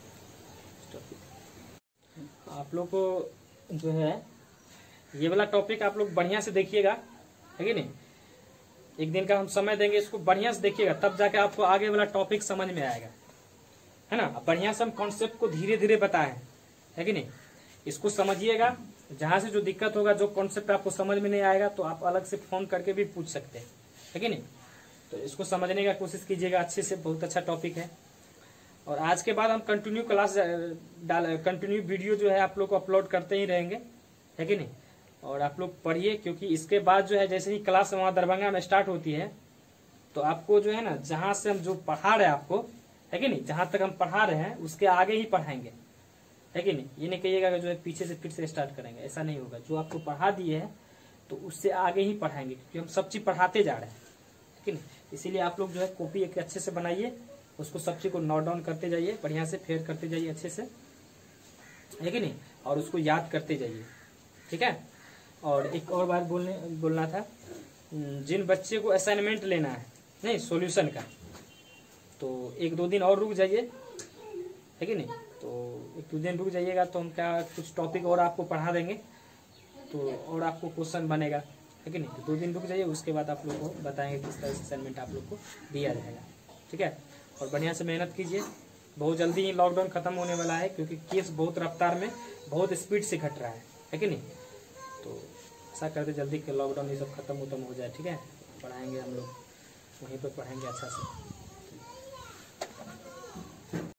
आप लोग को जो है ये वाला टॉपिक आप लोग बढ़िया से देखिएगा, है कि नहीं। एक दिन का हम समय देंगे, इसको बढ़िया से देखिएगा, तब जाके आपको आगे वाला टॉपिक समझ में आएगा, है ना। बढ़िया से हम कॉन्सेप्ट को धीरे धीरे बताएं, है कि नहीं। इसको समझिएगा, जहां से जो दिक्कत होगा, जो कॉन्सेप्ट आपको समझ में नहीं आएगा तो आप अलग से फोन करके भी पूछ सकते हैं, है कि नहीं। तो इसको समझने का कोशिश कीजिएगा अच्छे से, बहुत अच्छा टॉपिक है। और आज के बाद हम कंटिन्यू क्लास कंटिन्यू वीडियो जो है आप लोग को अपलोड करते ही रहेंगे, है कि नहीं। और आप लोग पढ़िए, क्योंकि इसके बाद जो है जैसे ही क्लास वहां दरभंगा में स्टार्ट होती है तो आपको जो है ना, जहां से हम जो पढ़ा रहे हैं आपको, है कि नहीं, जहां तक हम पढ़ा रहे हैं उसके आगे ही पढ़ाएंगे, है कि नहीं। ये नहीं कहिएगा कि जो है पीछे से फिर से स्टार्ट करेंगे, ऐसा नहीं होगा। जो आपको पढ़ा दिए है तो उससे आगे ही पढ़ाएंगे, क्योंकि हम सब चीज पढ़ाते जा रहे हैं, है कि नहीं। इसीलिए आप लोग जो है कॉपी एक अच्छे से बनाइए, उसको सब चीज को नोट डाउन करते जाइए, बढ़िया से फेयर करते जाइए अच्छे से, है कि नहीं, और उसको याद करते जाइए, ठीक है। और एक और बात बोलना था, जिन बच्चे को असाइनमेंट लेना है नहीं सॉल्यूशन का, तो एक दो दिन और रुक जाइए, है कि नहीं। तो एक दो दिन रुक जाइएगा तो हम क्या कुछ टॉपिक और आपको पढ़ा देंगे, तो और आपको क्वेश्चन बनेगा, है कि नहीं। तो 2 दिन रुक जाइए, उसके बाद आप लोग को बताएंगे किस तरह से असाइनमेंट आप लोग को दिया जाएगा, ठीक है। और बढ़िया से मेहनत कीजिए, बहुत जल्दी ही लॉकडाउन खत्म होने वाला है, क्योंकि केस बहुत रफ्तार में बहुत स्पीड से घट रहा है कि नहीं। तो ऐसा करते जल्दी कि लॉकडाउन ये सब खत्म हो जाए, ठीक है। पढ़ाएंगे हम लोग, वहीं पर पढ़ाएंगे अच्छा से।